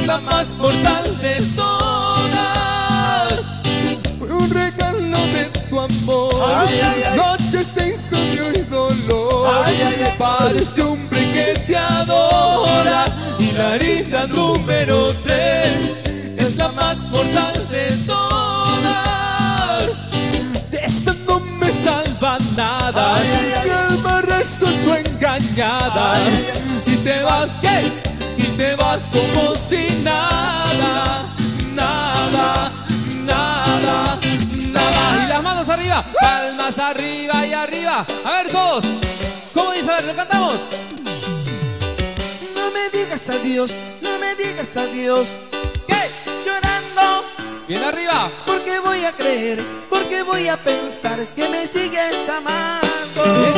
la más mortal de todas. Fue un regalo de tu amor, noches de insomnio y dolor, para este hombre que te adora. Y la herida número 3 es la más mortal de todas. De esta no me salva nada, mi alma resultó engañada. Y te vas, ¿qué? Y te vas como si nada, nada, nada, nada. Y las manos arriba, palmas arriba y arriba. A ver todos, ¿cómo dice? A ver, ¿lo cantamos? No me digas adiós, no me digas adiós. ¿Qué? Llorando. Bien arriba. Porque voy a creer, porque voy a pensar que me sigues amando.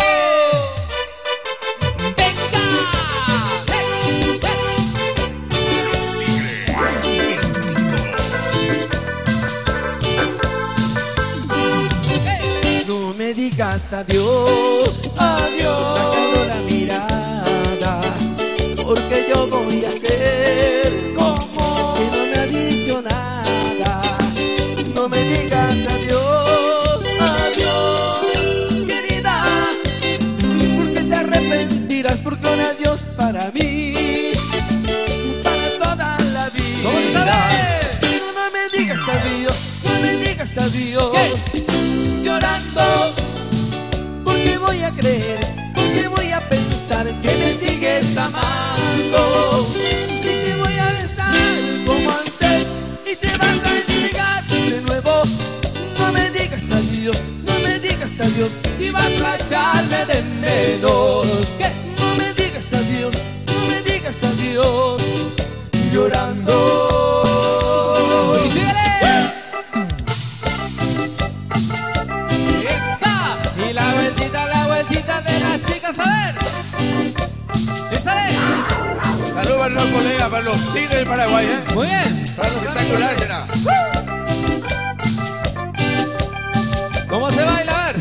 No me digas adiós, adiós, bajando la mirada, porque yo voy a ser como que no me ha dicho nada. No me digas adiós, adiós, querida, porque te arrepentirás, porque un adiós para mí, para toda la vida. No me digas adiós, no me digas adiós. Llorando, porque voy a creer, porque voy a pensar que me sigues amando. Y te voy a besar como antes y te vas a entregar de nuevo. No me digas adiós, no me digas adiós, si vas a echarme de menos. ¿Qué? No me digas adiós, no me digas adiós, llorando. ¡Y síguele! De las chicas, a ver. Saludos para los colegas, para los tigres del Paraguay, Muy bien. Para los espectaculares será. ¿Cómo se baila? A ver.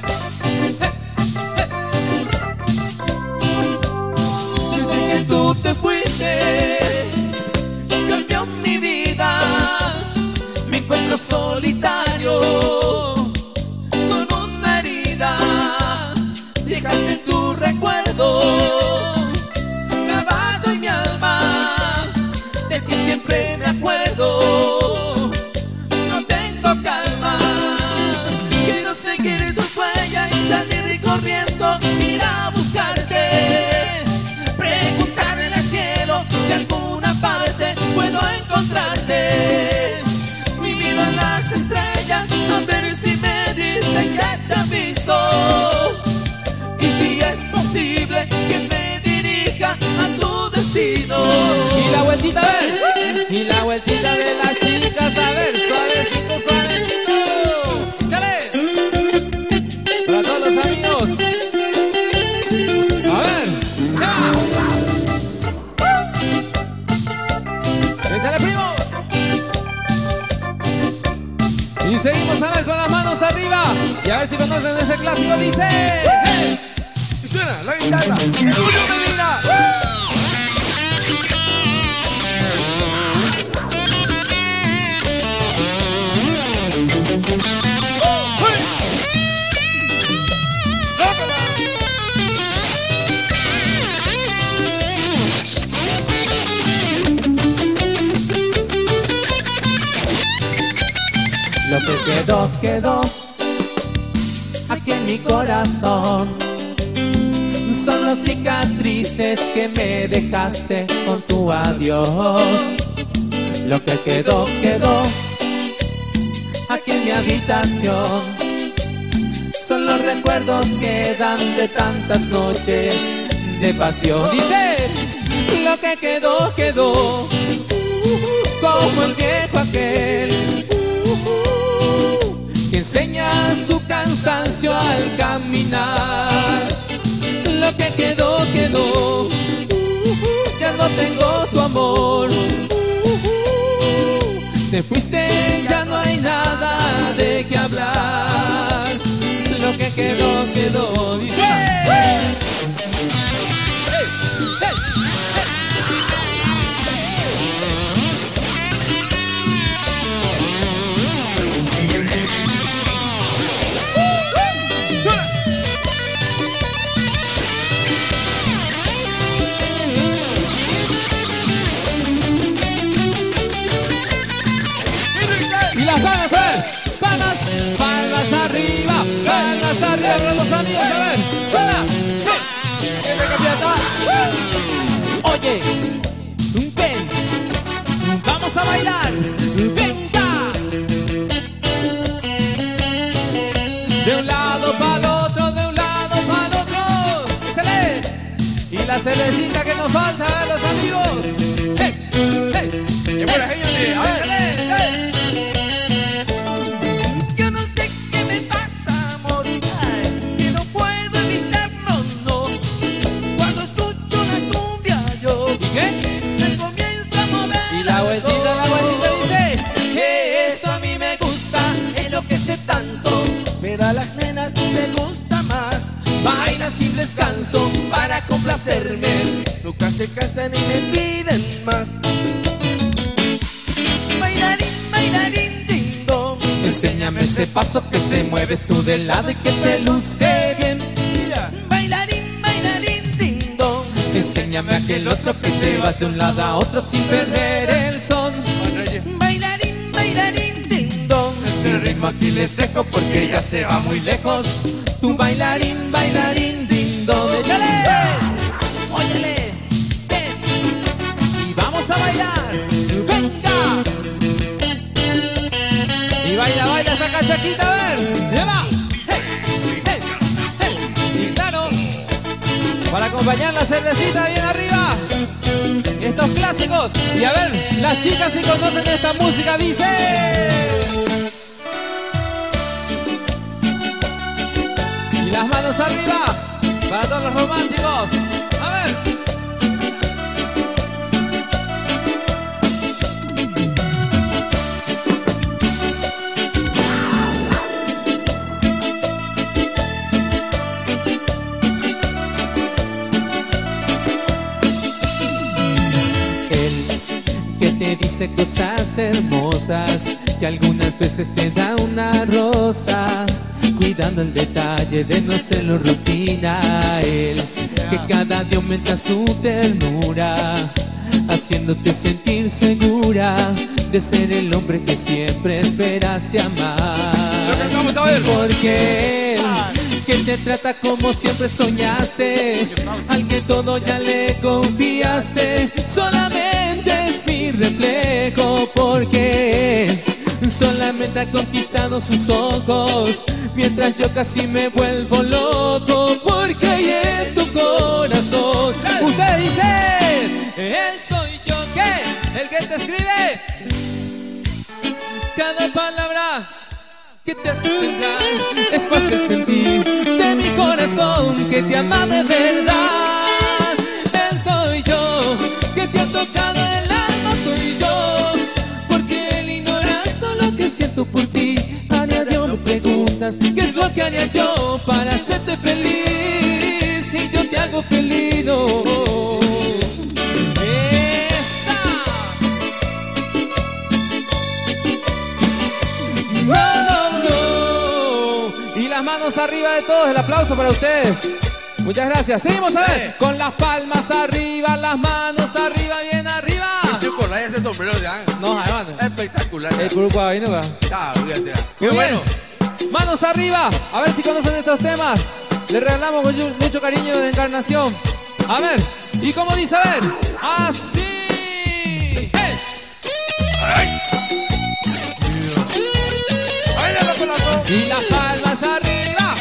Desde que tú te fuiste, cambió mi vida. Me encuentro solitario, con una herida. Dejaste tu recuerdo grabado en mi alma, de ti siempre me acuerdo. No tengo calma, quiero seguir tus huellas y salir corriendo, ir a buscarte, preguntar en el cielo si alguna parte puedo encontrarte. Mi miro en las estrellas a ver si me dicen que te han visto. Que me dirija a tu destino. Y la vueltita, a ver. Y la vueltita de las chicas, a ver. Suavecito, suavecito. ¡Chale! Para todos los amigos. A ver. ¡Ya! ¡Échale, primo! Y seguimos, a ver, con las manos arriba. Y a ver si conocen ese clásico, dice. ¡Hey! Suena la guitarra, y Julio Medina. Lo que quedó, quedó aquí en mi corazón. Son las cicatrices que me dejaste con tu adiós. Lo que quedó, quedó aquí en mi habitación. Son los recuerdos que dan de tantas noches de pasión. Dice, lo que quedó, quedó como el viejo aquel que enseña su cansancio al caminar. Lo que quedó, quedó, ya no tengo tu amor. Te fuiste, ya no hay nada de qué hablar. Lo que quedó, quedó, dice. ¡Hey! palmas, a ver. Palmas, palmas arriba para los amigos, a ver. Suena. Oye, ven, vamos a bailar. Venga. De un lado para el otro, de un lado para el otro. ¡Excelente! Y la cervecita que nos falta, a ver, los amigos. ¡Hey! ¡Hey! Yo no sé qué me pasa, amor, ay, que no puedo evitarlo, no. Cuando escucho la cumbia yo, ¿Y qué? me comienzo a mover. Y la vueltita dice que esto a mí me gusta, es lo que sé tanto, pero a las nenas me gusta más. Bailan sin descanso para complacerme, nunca se cansan y me piden más. Bailarín, bailarín, ding dong, enséñame ese paso que te mueves tú de lado y que te luce bien. bailarín, bailarín, ding dong, Enséñame aquel otro que te vas de un lado a otro sin perder el son. bailarín, bailarín, ding dong. El ritmo aquí les dejo porque ya se va muy lejos. Tu bailarín, bailarín, ding dong. ¡Échale! Óyele, ven, Y vamos a bailar. ¡Venga! Y baila, baila esta cachaquita, a ver. ¡Lleva! ¡Hey! ¡Hey! ¡Hey! Y claro, para acompañar la cervecita bien arriba, estos clásicos. Y a ver, las chicas si conocen esta música, dice. Y las manos arriba para todos los románticos. A ver. Te dice cosas hermosas, que algunas veces te da una rosa, cuidando el detalle de no hacerlo rutina. Él, que cada día aumenta su ternura, haciéndote sentir segura de ser el hombre que siempre esperaste amar. Vamos a ver. Porque él, que te trata como siempre soñaste, al que todo ya le confiaste, solamente es mi reflejo, porque solamente ha conquistado sus ojos, mientras yo casi me vuelvo loco, porque hay en tu corazón. Ustedes dicen, él soy yo, ¿qué? El que te escribe cada palabra que te hace pensar, es más que el sentir de mi corazón que te ama de verdad. Él soy yo, que te ha tocado el alma, soy yo, porque él ignoras todo lo que siento por ti. A diario me preguntas, ¿qué es lo que haría yo para hacerte feliz? Y yo te hago feliz, no. Las manos arriba de todos, el aplauso para ustedes. Muchas gracias. Seguimos a ver, con las palmas arriba, las manos arriba, bien arriba. Y con ese sombrero ya. No, además. Espectacular. El grupo ahí no va. Qué bueno. Manos arriba, a ver si conocen estos temas. Les regalamos mucho cariño de Encarnación. A ver, y como dice, a ver, así. ¡Hey! ¡Ay! Y las palmas arriba.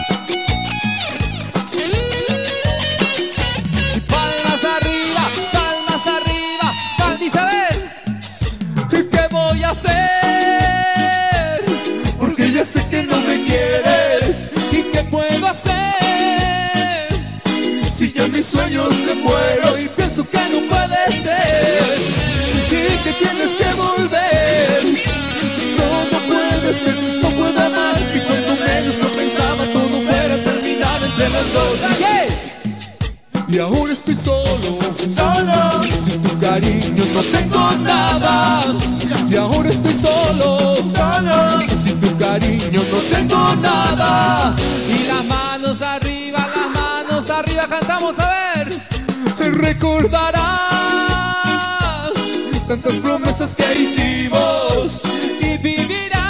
Y palmas arriba, palmas arriba. Dice, a ver, ¿qué voy a hacer? Porque ya sé que no me quieres. ¿Y qué puedo hacer? Si ya mis sueños se muero y pienso que no puede ser. Y que tienes que volver. No puede ser. Y cuando menos lo pensaba, todo fuera terminar entre los dos. Y ahora estoy solo, sin tu cariño no tengo nada. Y ahora estoy solo, sin tu cariño no tengo nada. Y las manos arriba, cantamos, a ver. Recordarás tantas promesas que hicimos y vivirás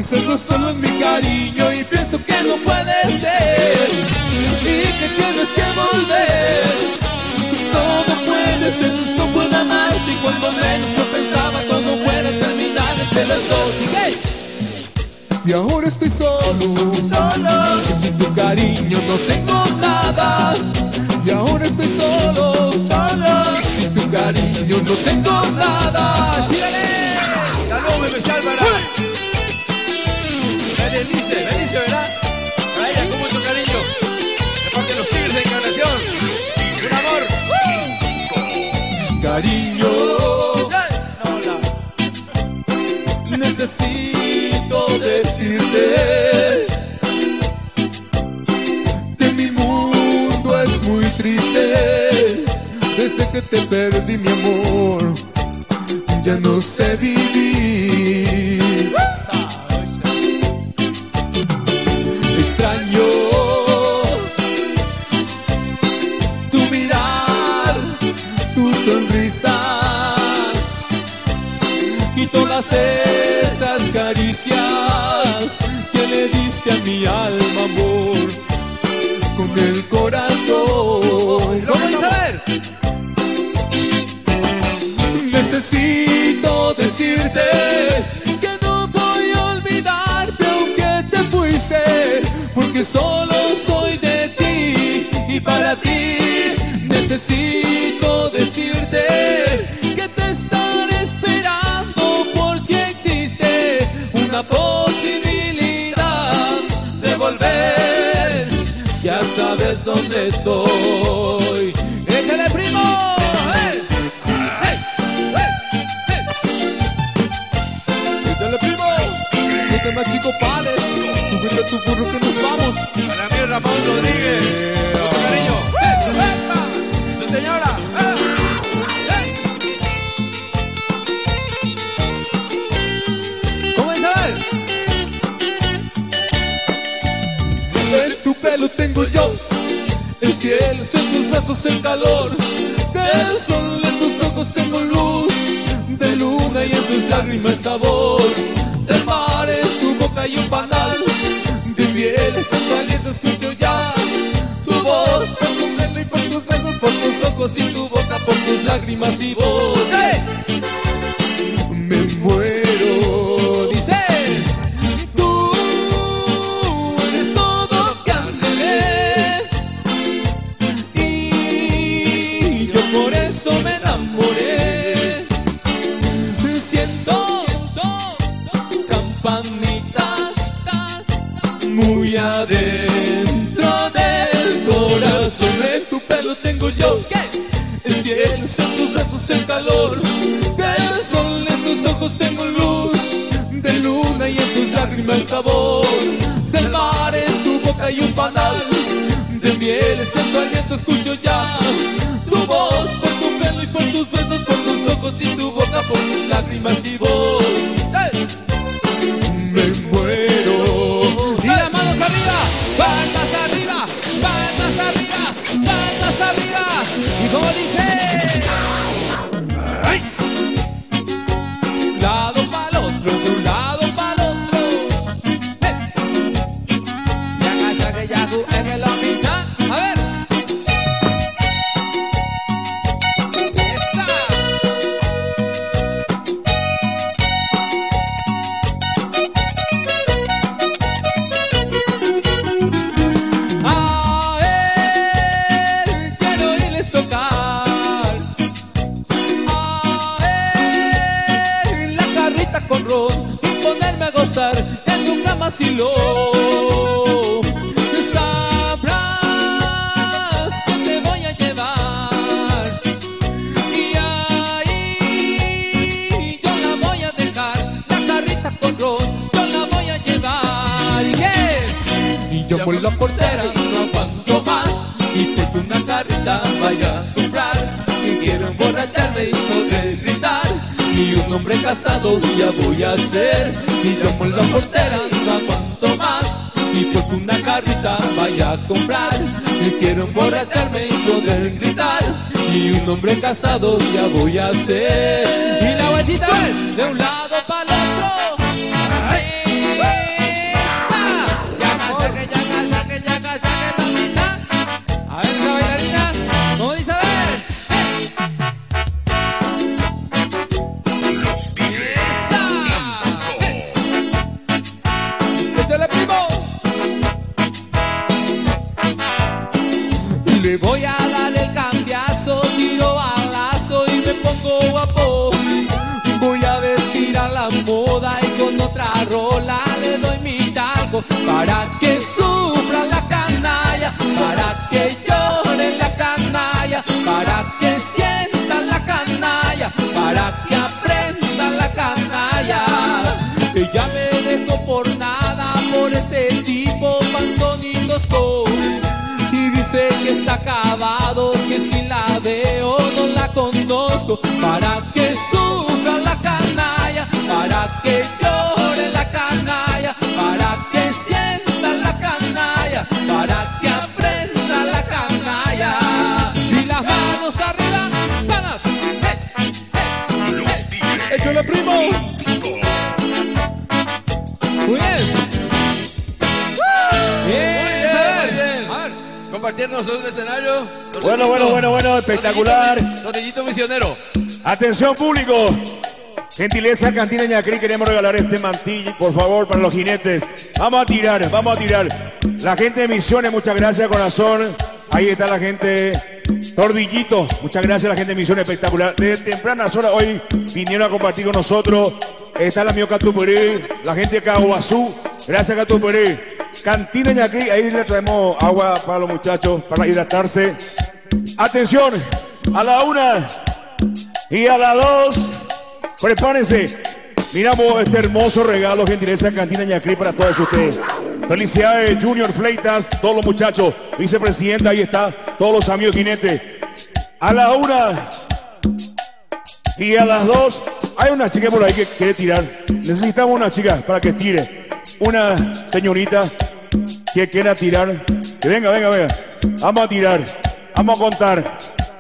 pensando solo en mi cariño y pienso que no puede ser y que tienes que volver. Todo puede ser, no puedo amarte y cuando menos lo pensaba todo fuera a terminar entre los dos. Y ahora estoy solo, solo, y sin tu cariño no tengo nada. Y ahora estoy solo, solo, y sin tu cariño no tengo nada. ¡Sígale! Saludos especial para Berenice, ¿verdad? Para ella, con mucho cariño. De parte de los Tigres de Encarnación. Un amor. Cariño, necesito decirte que mi mundo es muy triste. Desde que te perdí, mi amor, ya no sé vivir. Extraño tu mirar, tu sonrisa y todas esas caricias que le diste a mi alma, amor, con el corazón. Vamos a ver. Necesito decirte que no voy a olvidarte aunque te fuiste, porque solo soy de ti y para ti. Necesito decirte que te estaré esperando por si existe una posibilidad de volver. Ya sabes dónde estoy. ¡Échale, primo! Más chico Pales, súbete a tu burro que nos vamos. Para mí Ramón Rodríguez, mucho cariño. ¡Tu señora! ¿Cómo es a ver? En tu pelo tengo yo el cielo, en tus brazos el calor del sol, en tus ojos tengo luz de luna y en tus lágrimas el sabor del mar, en tu boca y un panal de pieles, en tu aliento escucho ya tu voz, por tu pelo y por tus besos, por tus ojos y tu boca, por tus lágrimas y voz. ¡Hey! Me muero, dice, tú eres todo que anhelé y yo por eso me enamoré. Siento campanitas muy adentro del corazón. En tu pelo tengo yo el cielo, en tus brazos el calor del sol, en tus ojos tengo luz de luna y en tus lágrimas el sabor del mar, en tu boca y un panal de mieles, en tu aliento escucho ya tu voz, por tu pelo y por tus besos, por tus ojos y tu boca, por tus lágrimas y voz. ¡Hey! Me muero. Y las manos arriba, palmas arriba, palmas arriba, palmas arriba. Y como dice, ¡ay! Lado pa'l otro, de un lado pa'l otro. ¡Hey! Y agacha que ya tú es que la mitad. A ver. ¡Esa! Y ponerme a gozar en tu cama si lo sabrás que te voy a llevar y ahí yo la voy a dejar, la carrita con ron yo la voy a llevar. ¿Y qué? Y yo por la portera no aguanto más y porque una carrita vaya a comprar y quiero emborracharme y poder gritar. Y un hombre casado ya voy a ser. Y yo por la portera no aguanto más y porque una carrita vaya a comprar y quiero emborracharme y poder gritar. Y un hombre casado ya voy a ser. Y la vueltita es de un lado para el otro. ¡Ay! conozco, para que sufra la canalla, para que llore la canalla, para que sienta la canalla, para que aprenda la canalla. Y las manos arriba, manos. Échale, primo. Muy bien. Compartirnos el escenario. Bueno, espectacular. Tornillito misionero. Atención público. Gentileza Cantina Ñacrí, queremos regalar este mantillo, por favor, para los jinetes. Vamos a tirar. La gente de Misiones, muchas gracias, corazón. Ahí está la gente. Tordillito, muchas gracias a la gente de Misiones, espectacular. Desde tempranas horas hoy vinieron a compartir con nosotros. Está la mío Catuperí, la gente de Caguazú. Gracias, Catuperí. Cantina Ñacrí, ahí le traemos agua para los muchachos, para hidratarse. Atención, a la 1 y a la 2, prepárense. Miramos este hermoso regalo, gentileza Cantina Ñacrí, para todos ustedes. Felicidades, Junior Fleitas, todos los muchachos. Vicepresidenta, ahí está, todos los amigos jinetes. A la 1 y a las 2, hay una chica por ahí que quiere tirar. Necesitamos una chica para que tire. Una señorita que quiera tirar. Que venga. Vamos a tirar. Vamos a contar.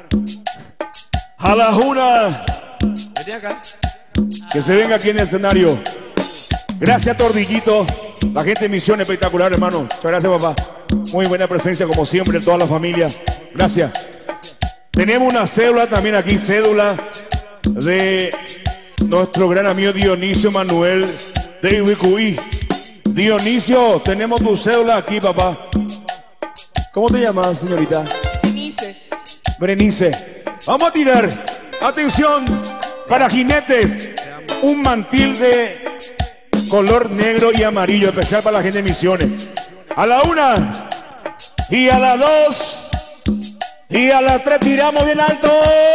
A las 1. Vení acá. Que se venga aquí en el escenario. Gracias, Tordillito. La gente de Misión, espectacular, hermano. Muchas gracias, papá. Muy buena presencia, como siempre, en toda la familia. Gracias. Tenemos una cédula también aquí, cédula de nuestro gran amigo Dionisio Manuel de Ibicuí. Dionisio, tenemos tu cédula aquí, papá. ¿Cómo te llamas, señorita? Berenice. Vamos a tirar. Atención, para jinetes, un mantil de color negro y amarillo, especial para la gente de Misiones. A la 1 y a la 2 y a la 3 tiramos bien alto.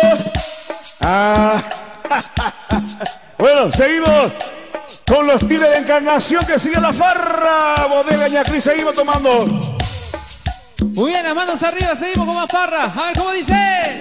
Bueno, seguimos con los Tigres de Encarnación, que sigue la farra. Bodega Ñacrí, seguimos tomando. Muy bien, las manos arriba, seguimos con más farra. A ver cómo dice.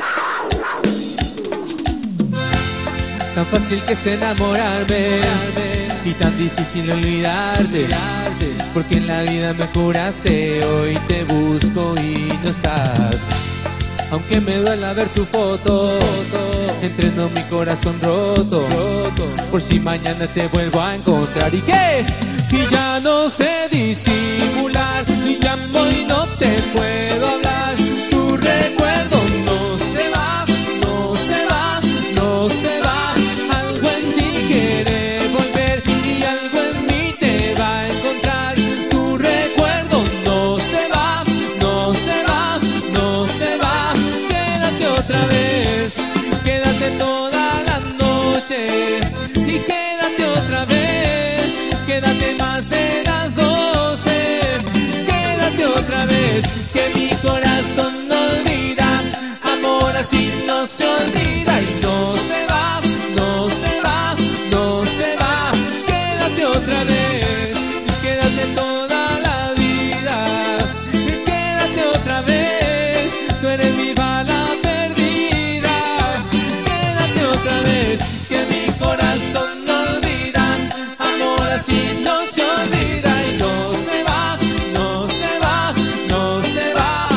Tan fácil que es enamorarme y tan difícil olvidarte, porque en la vida me juraste, hoy te busco y no estás. Aunque me duela ver tu foto, entreno mi corazón roto, por si mañana te vuelvo a encontrar. ¿Y qué? Y ya no sé disimular, y llamo y no te puedo hablar. Tu recuerdo no se va, no se va, no se va. Algo en ti quiere volver y algo en mí te va a encontrar. Tu recuerdo no se va, no se va, no se va. Quédate otra vez, quédate toda la noche y quédate otra vez, quédate más de las 12. Quédate otra vez, que mi corazón no olvida, amor así no se olvida y no se va, no se va, no se va. Quédate otra vez, quédate toda la vida, quédate otra vez, tú eres mi bala perdida. Quédate otra vez, que mi corazón no olvida, amor así no se olvida y no se va, no se va, no se va.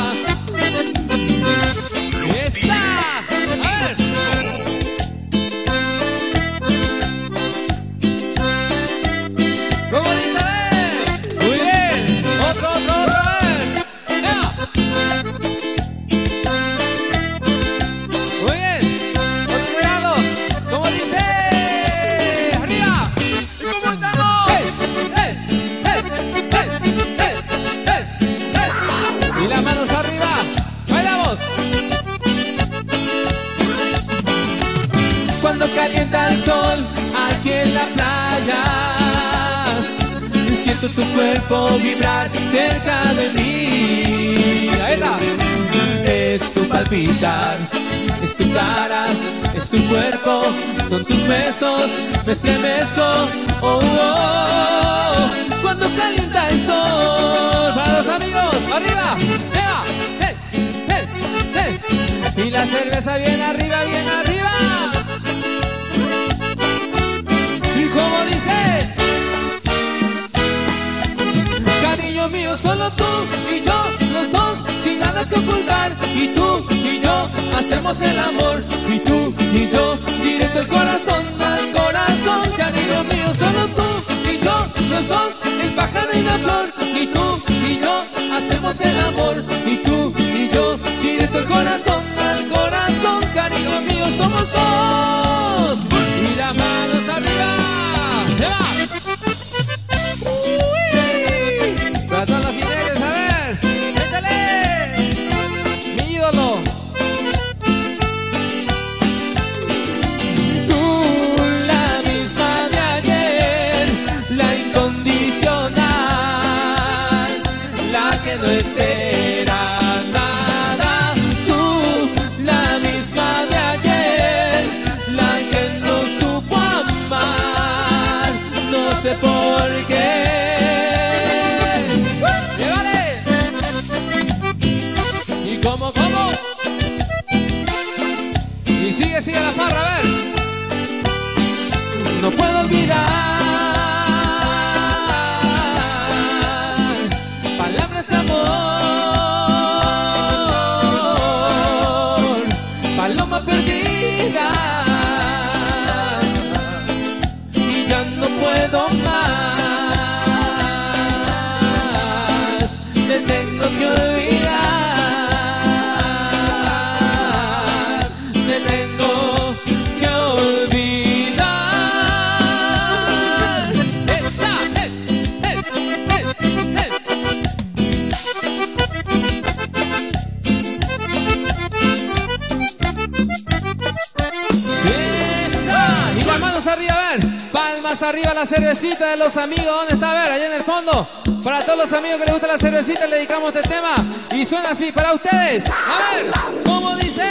¡Esa! A ver. ¿Cómo dice? Muy bien. Otro, a ver. ¡Ya! Muy bien. Otro regalo. ¿Cómo dice? ¡Arriba! ¿Y cómo estamos? Y las manos arriba. ¡Bailamos! Cuando calienta el sol aquí en la playa, siento tu cuerpo vibrar cerca de mí. Ahí está. Es tu palpitar, es tu cara, es tu cuerpo, son tus besos, me estremezco. Oh, oh. Cuando calienta el sol, para los amigos, arriba, ¡ea! ¡Hey! ¡Hey! ¡Hey! Y la cerveza bien arriba, bien arriba. hacemos el amor, y tú y yo, directo al corazón, cariño mío, solo tú y yo, los dos, el pájaro y la flor, y tú y yo, hacemos el amor, y tú y yo, directo al corazón, cariño mío, somos dos, y las manos arriba, ¡se va! Para todos los jinetes, a ver, métele, mi ídolo. No espera nada, tú, la misma de ayer, la que no supo amar, no sé por qué. ¡Llévale! ¿Y cómo? Y sigue la farra, a ver. No puedo olvidar perdida, y ya no puedo más, me tengo que olvidar, me tengo que olvidar. Arriba, a ver, palmas arriba, la cervecita de los amigos, ¿dónde está? A ver, allá en el fondo, para todos los amigos que les gusta la cervecita le dedicamos este tema, y suena así para ustedes, a ver, ¿cómo dice?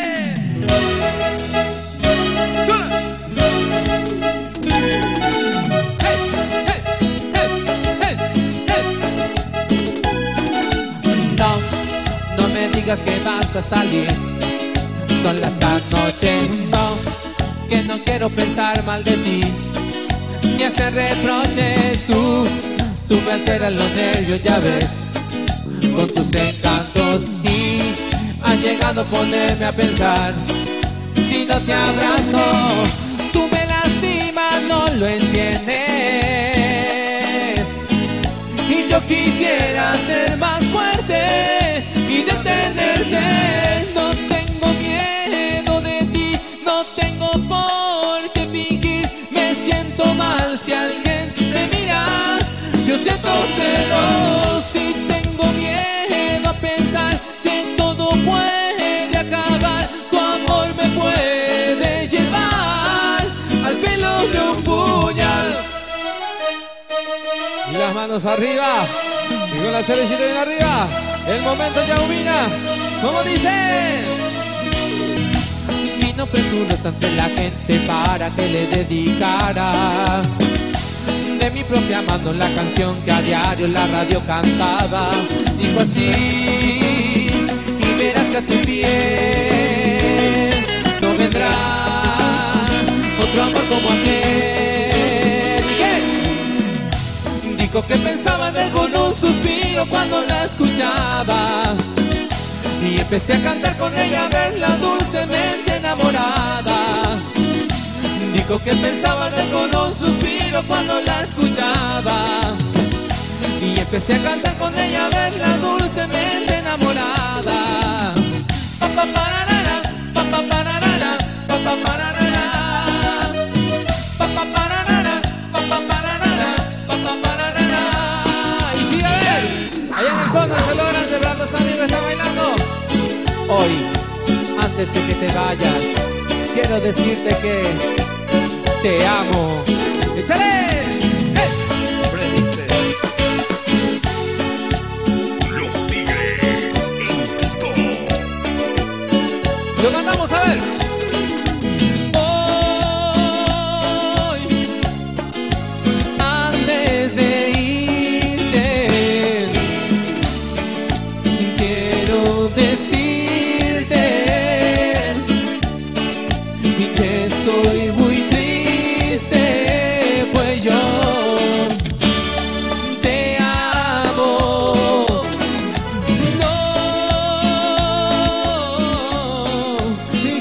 No me digas que vas a salir, son las noches, no, que no quiero pensar mal de ti, ni hacer reproches, tú me alteras los nervios, ya ves, con tus encantos, y has llegado a ponerme a pensar, si no te abrazo, tú me lastimas, no lo entiendes, y yo quisiera ser más fuerte, y detenerte, no tengo miedo de ti, no tengo por qué fingir, me siento mal si alguien me mira, yo siento celos y tengo miedo a pensar que todo puede acabar, tu amor me puede llevar al pelo de un puñal. Y las manos arriba, y con la cervecita bien arriba, el momento ya humina, ¿cómo dice? No presuro tanto en la gente para que le dedicara de mi propia mano la canción que a diario en la radio cantaba. Dijo así, y verás que a tu piel no vendrá otro amor como aquel. ¿Y qué? Dijo que pensaba en él con un suspiro cuando la escuchaba, y empecé a cantar con ella, a verla dulcemente enamorada. Dijo que pensaba en él con un suspiro cuando la escuchaba, y empecé a cantar con ella, a verla dulcemente enamorada. Pa pa pararara, pa pa pararara, pa pa pararara, pa pa pararara, pa pa pararara, pa pa pararara. Y sigue a ver, allá en el fondo se logran cerrar, los amigos están bailando. Hoy, antes de que te vayas, quiero decirte que te amo. ¡Échale! Los Tigres en Quito. Lo cantamos, a ver. Hoy, antes de irte, quiero decirte que estoy muy triste, pues yo te amo. No,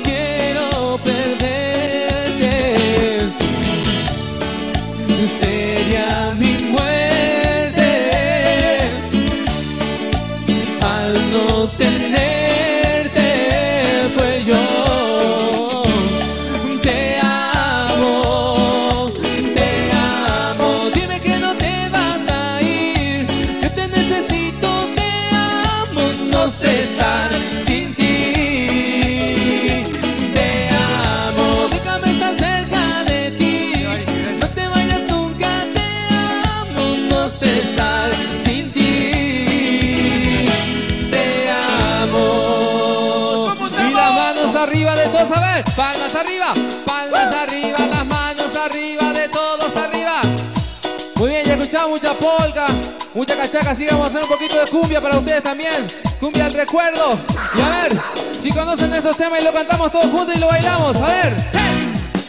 palmas arriba, las manos arriba, de todos arriba. Muy bien, ya escuchamos mucha polka, mucha cachaca, así que vamos a hacer un poquito de cumbia para ustedes también. Cumbia al recuerdo. Y a ver, si conocen estos temas y lo cantamos todos juntos y lo bailamos. A ver. ¡Hey!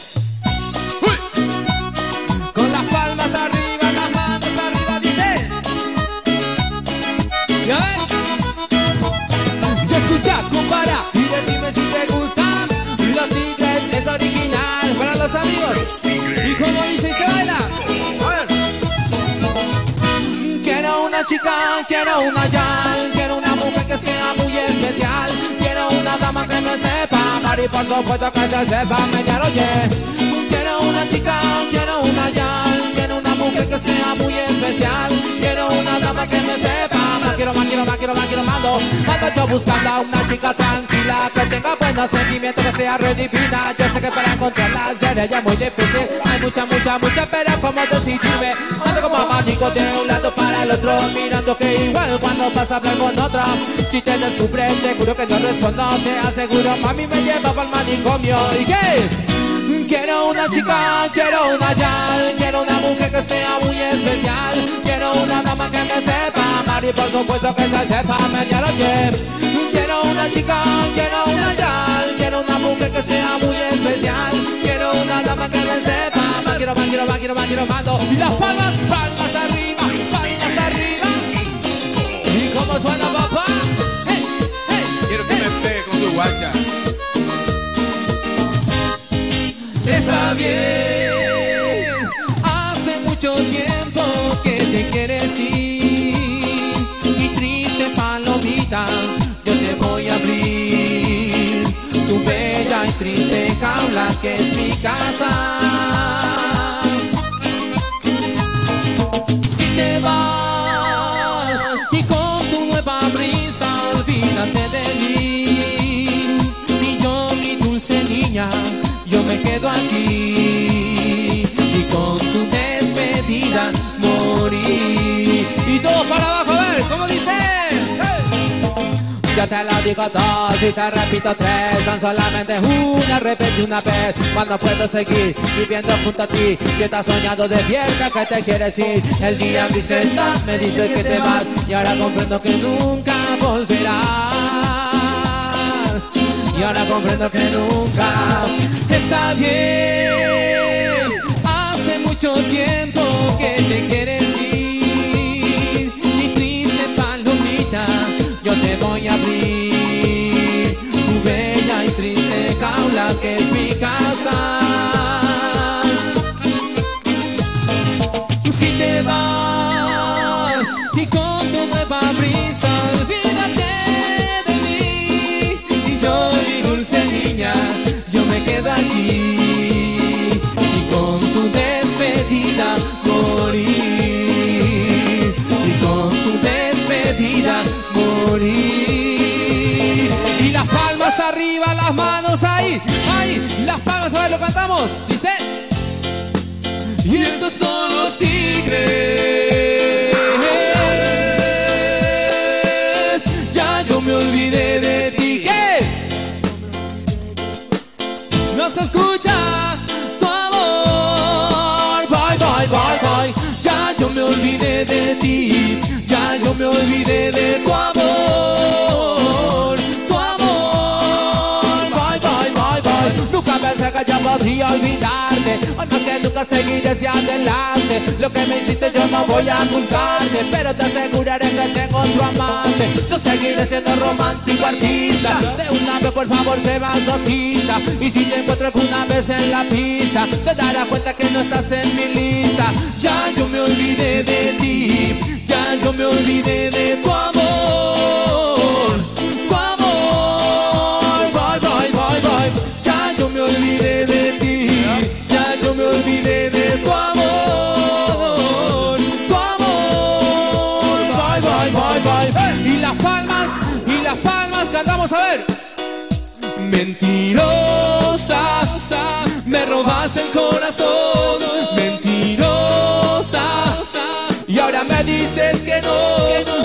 Con las palmas arriba, las manos arriba, dice. Y a ver. Y escucha, compara y dime si te gusta. Los Tigres es original para los amigos. Y como dice y se baila. Quiero una chica, quiero una yal, quiero una mujer que sea muy especial. Quiero una dama que me sepa amar y por supuesto que se sepa menear, oye. Quiero una chica, quiero una yal, quiero una mujer que sea muy especial. Quiero una dama que me sepa amar, quiero más, mando yo buscando a una chica tranquila, que tenga buenos sentimientos, que sea re divina. Yo sé que para encontrarla sería ya muy difícil. Hay mucha, pero como decidirme. Ando como abanico de un lado para el otro, mirando que igual cuando vas a hablar con otra. Si te descubres, seguro que no respondo, te aseguro, mami me lleva para el manicomio. ¿Y qué? Quiero una chica, quiero una yal, quiero una mujer que sea muy especial. Quiero una dama que me sepa amar y por supuesto que se sepa menear, oye. Quiero una chica, quiero una yal, quiero una mujer que sea muy especial. Quiero una dama que me sepa amar, quiero mando. Y las palmas arriba, palmas arriba. ¿Y cómo suena, papá? Hey, hey, quiero que me pegue con tu guacha. Está bien, hace mucho tiempo que te quieres ir. Y triste palomita, yo te voy a abrir tu bella y triste jaula que es mi casa. Si te vas y con tu nueva brisa, olvídate de mí. Ni yo, mi dulce niña, yo me quedo aquí y con tu despedida morir. Y todos para abajo, a ver, ¿cómo dice? Yo te lo digo dos y te repito tres, tan solamente una, repetí una vez. Cuando puedo seguir viviendo junto a ti, si estás soñado despierta que te quieres ir. El día gris está, me dices que te vas y ahora comprendo que nunca volverás. Y ahora comprendo que nunca está bien. Hace mucho tiempo que te quieres ir. Mi triste palomita, yo te voy a abrir tu bella y triste jaula que es mi casa. Si te vas y con tu nueva brisa, olvídate de mí. Y yo, mi dulce niña, yo me quedo aquí y con tu despedida morir. Y con tu despedida morir. Y las palmas arriba, las manos ahí, ahí, las palmas, a ver, lo cantamos, dice. Y estos son los tigres, ya yo me olvidé de ti. ¿Qué? No se escucha tu amor, bye, bye, bye, bye. Ya yo me olvidé de ti, ya yo me olvidé de tu amor, tu amor, bye, bye, bye, bye. Nunca pensé que yo podría olvidarte, hoy más que nunca seguiré hacia adelante. Lo que me hiciste yo no voy a juzgarte, pero te aseguraré que tengo otro amante. Yo seguiré siendo romántico artista, de una vez por favor sé masoquista. Y si te encuentro alguna vez en la pista, te darás cuenta que no estás en mi lista. Ya yo me olvidé de ti, ya yo me olvidé de tu amor, tu amor, bye, bye, bye, bye. Ya yo me olvidé de ti, ya yo me olvidé de tu amor, tu amor, bye, bye, bye, bye. Y las palmas cantamos, a ver. Mentirosa, me robas el corazón, mentirosa, y ahora me dices que no,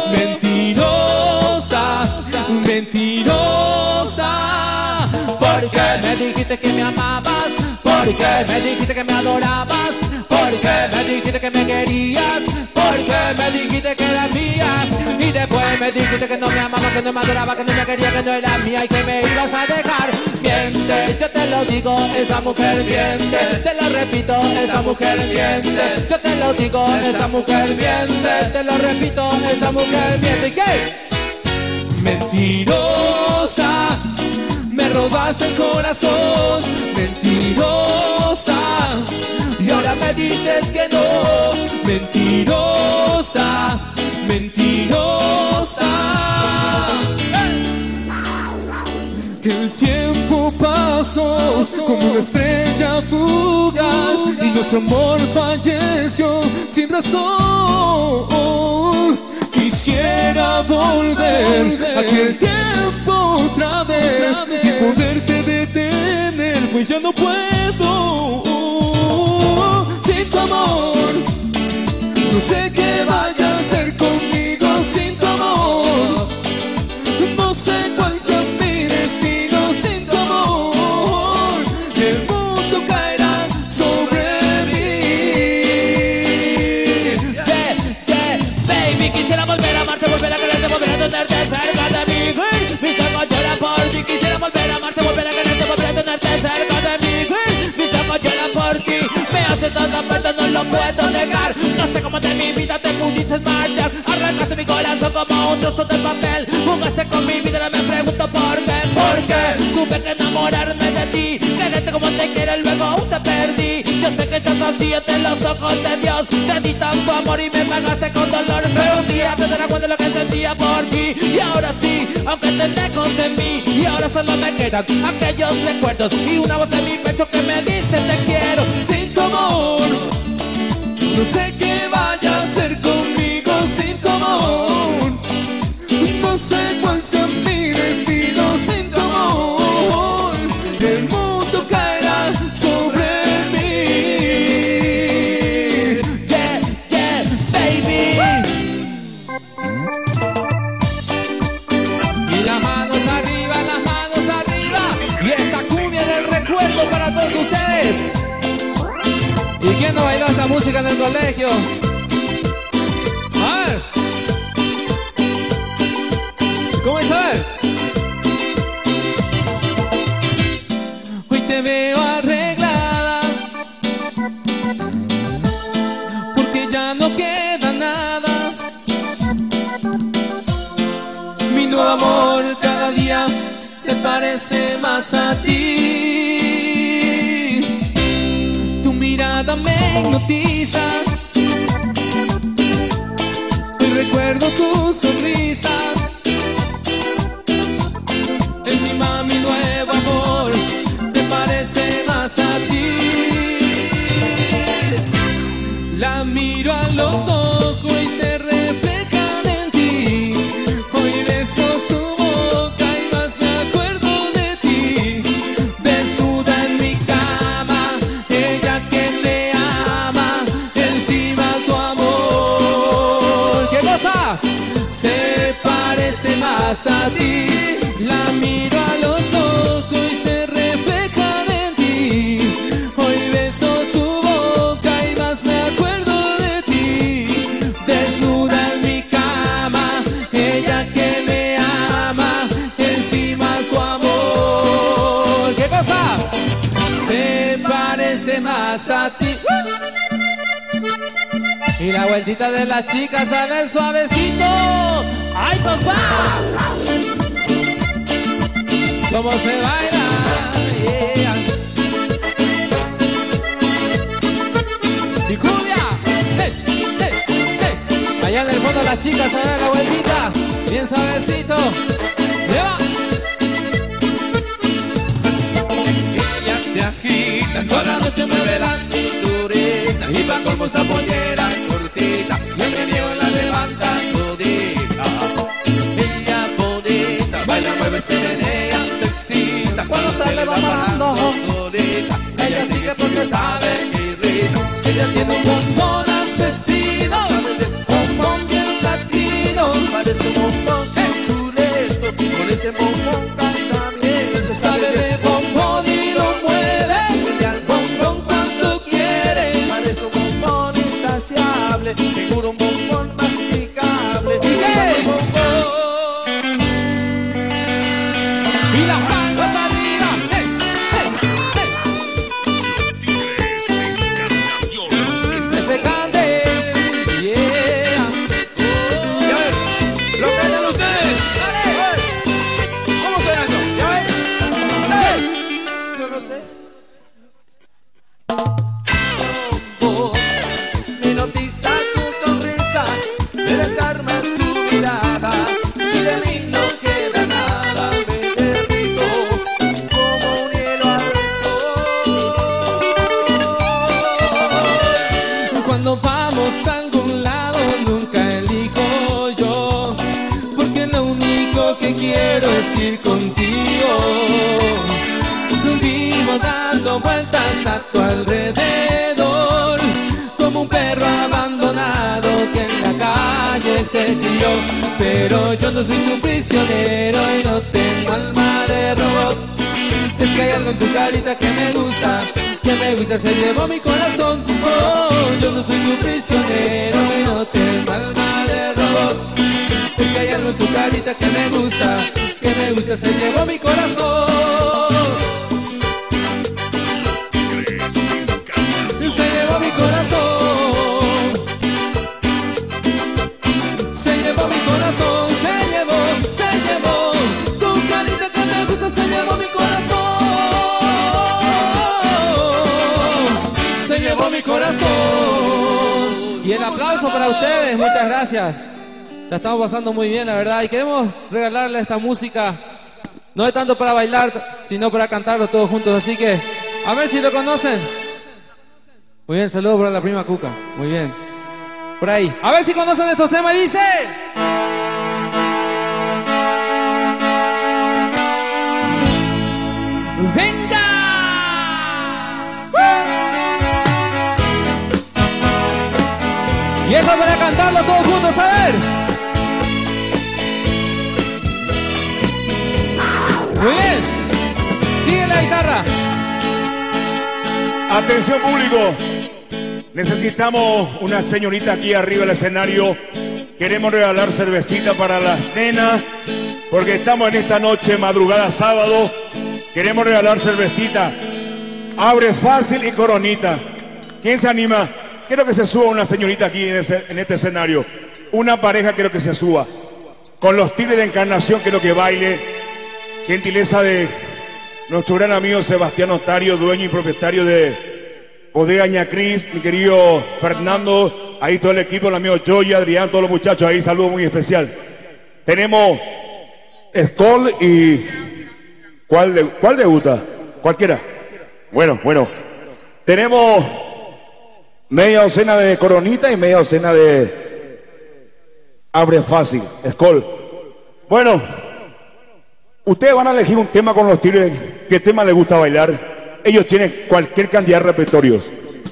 Porque me dijiste que me amabas, porque me dijiste que me adorabas, porque me dijiste que me querías, porque me dijiste que eras mía. Y después me dijiste que no me amabas, que no me adorabas, que no me querías, que no era mía y que me ibas a dejar. Miente, yo te lo digo, esa mujer miente. Te lo repito, esa mujer miente. Yo te lo digo, esa mujer miente. Te lo repito, esa mujer miente. ¿Y qué? Mentirosa, me robas el corazón. Mentirosa, y ahora me dices que no. Mentirosa, mentirosa. Que el tiempo pasó como una estrella fugaz y nuestro amor falleció sin razón. Quisiera volver a aquel tiempo otra vez y poderte detener, pues ya no puedo. Sin tu amor, no sé qué vaya a hacer conmigo sin tu amor. No sé cuál sea mi destino sin tu amor. El mundo caerá sobre mí. Yeah, yeah, baby, quisiera volver a amarte, volver a quererte, volver a tenerte cerca de mí. Mis ojos lloran por ti. Quisiera volver a amarte, volver a quererte, volver a tenerte cerca de mí. Mis ojos lloran por ti. Me hace todo pero no lo puedo negar. No sé cómo de mi vida te pudiste marchar. Arrancaste mi corazón como un trozo de papel. Jugaste con mi vida, ahora me pregunto por qué. Porque tuve que enamorarme de ti, quererte como te quiero y luego te perdí. Yo sé que estás así ante los ojos de Dios. Te di tanto amor y me pagaste con dolor. Pero un día te darás cuenta de lo que sentía por ti. Y ahora sí, aunque te lejos de mí. Y ahora solo me quedan aquellos recuerdos y una voz en mi pecho que me dice te quiero. Sin tu amor, no sé qué vaya a hacer conmigo sin tu amor. No sé cuál sea mi destino sin tu amor. El mundo caerá sobre mí. Yeah, yeah, baby. Y las manos arriba, las manos arriba. Y esta cumbia del recuerdo para todos ustedes. ¿Y quién no bailó esta música en el colegio? A ver. ¿Cómo es? A ver. Hoy te veo arreglada, porque ya no queda nada. Mi nuevo amor cada día se parece más a ti. Tu mirada me hipnotiza, y recuerdo tu sonrisa. Encima mi nuevo amor se parece más a ti. La miro a los ojos y se reflejan en ti. Hoy beso su boca y más me acuerdo de ti. Desnuda en mi cama, ella que me ama, encima tu amor. ¿Qué cosa? Se parece más a ti. La miro a los ojos y se reflejan en ti. Hoy beso su boca y más me acuerdo de ti. Desnuda en mi cama, ella que me ama, encima tu amor. ¿Qué cosa? Se parece más a ti. Y la vueltita de las chicas a ver suavecito. ¡Ay, papá! ¿Cómo se baila? Yeah. Y cumbia. Hey, hey, hey. Allá en el fondo las chicas a ver la vueltita. Bien suavecito. ¡Lleva! Ella te agita, toda la noche mueve la cinturita. Y pa' colmo esa pollera cortita, y el medio la levanta todita. Ella bonita, baila, mueve, se menea, se excita. Cuando sale va parando solita. Ella sigue porque sabe que irrita. Ella tiene un bombón asesino, bombón bien latino. Parece un bombón chuleto, con ese bombón canta bien. Sabe de bombón dando vueltas a tu alrededor, como un perro abandonado que en la calle se crió. Pero yo no soy tu prisionero y no tengo alma de robot. Es que hay algo en tu carita que me gusta, se llevó mi corazón. Oh, yo no soy tu prisionero y no tengo alma de robot. Es que hay algo en tu carita que me gusta, se llevó mi corazón. Se llevó mi corazón. Se llevó mi corazón, se llevó. Tu carita que me gusta se llevó mi corazón. Se llevó mi corazón. Y el aplauso para ustedes, muchas gracias. La estamos pasando muy bien, la verdad. Y queremos regalarle esta música. No es tanto para bailar, sino para cantarlo todos juntos. Así que, a ver si lo conocen. Muy bien, saludos para la prima Cuca. Muy bien. Por ahí. A ver si conocen estos temas. Y dice... ¡Venga! Y esto para cantarlo todos juntos, a ver. Muy bien. Sigue la guitarra. Atención público. Necesitamos una señorita aquí arriba del escenario. Queremos regalar cervecita para las nenas, porque estamos en esta noche, madrugada sábado. Queremos regalar cervecita. Abre Fácil y Coronita. ¿Quién se anima? Quiero que se suba una señorita aquí en este escenario. Una pareja quiero que se suba. Con los Tigres de Encarnación quiero que baile. Gentileza de nuestro gran amigo Sebastián Otario, dueño y propietario de Bodega Ñacris, mi querido Fernando, ahí todo el equipo, el amigo Joy, Adrián, todos los muchachos ahí, saludo muy especial. Tenemos Skoll y... ¿Cuál debuta? Cualquiera. Bueno. Tenemos media docena de Coronita y media docena de Abre Fácil, Skoll. Bueno, ustedes van a elegir un tema con los Tigres. ¿Qué tema les gusta bailar? Ellos tienen cualquier cantidad de repertorios.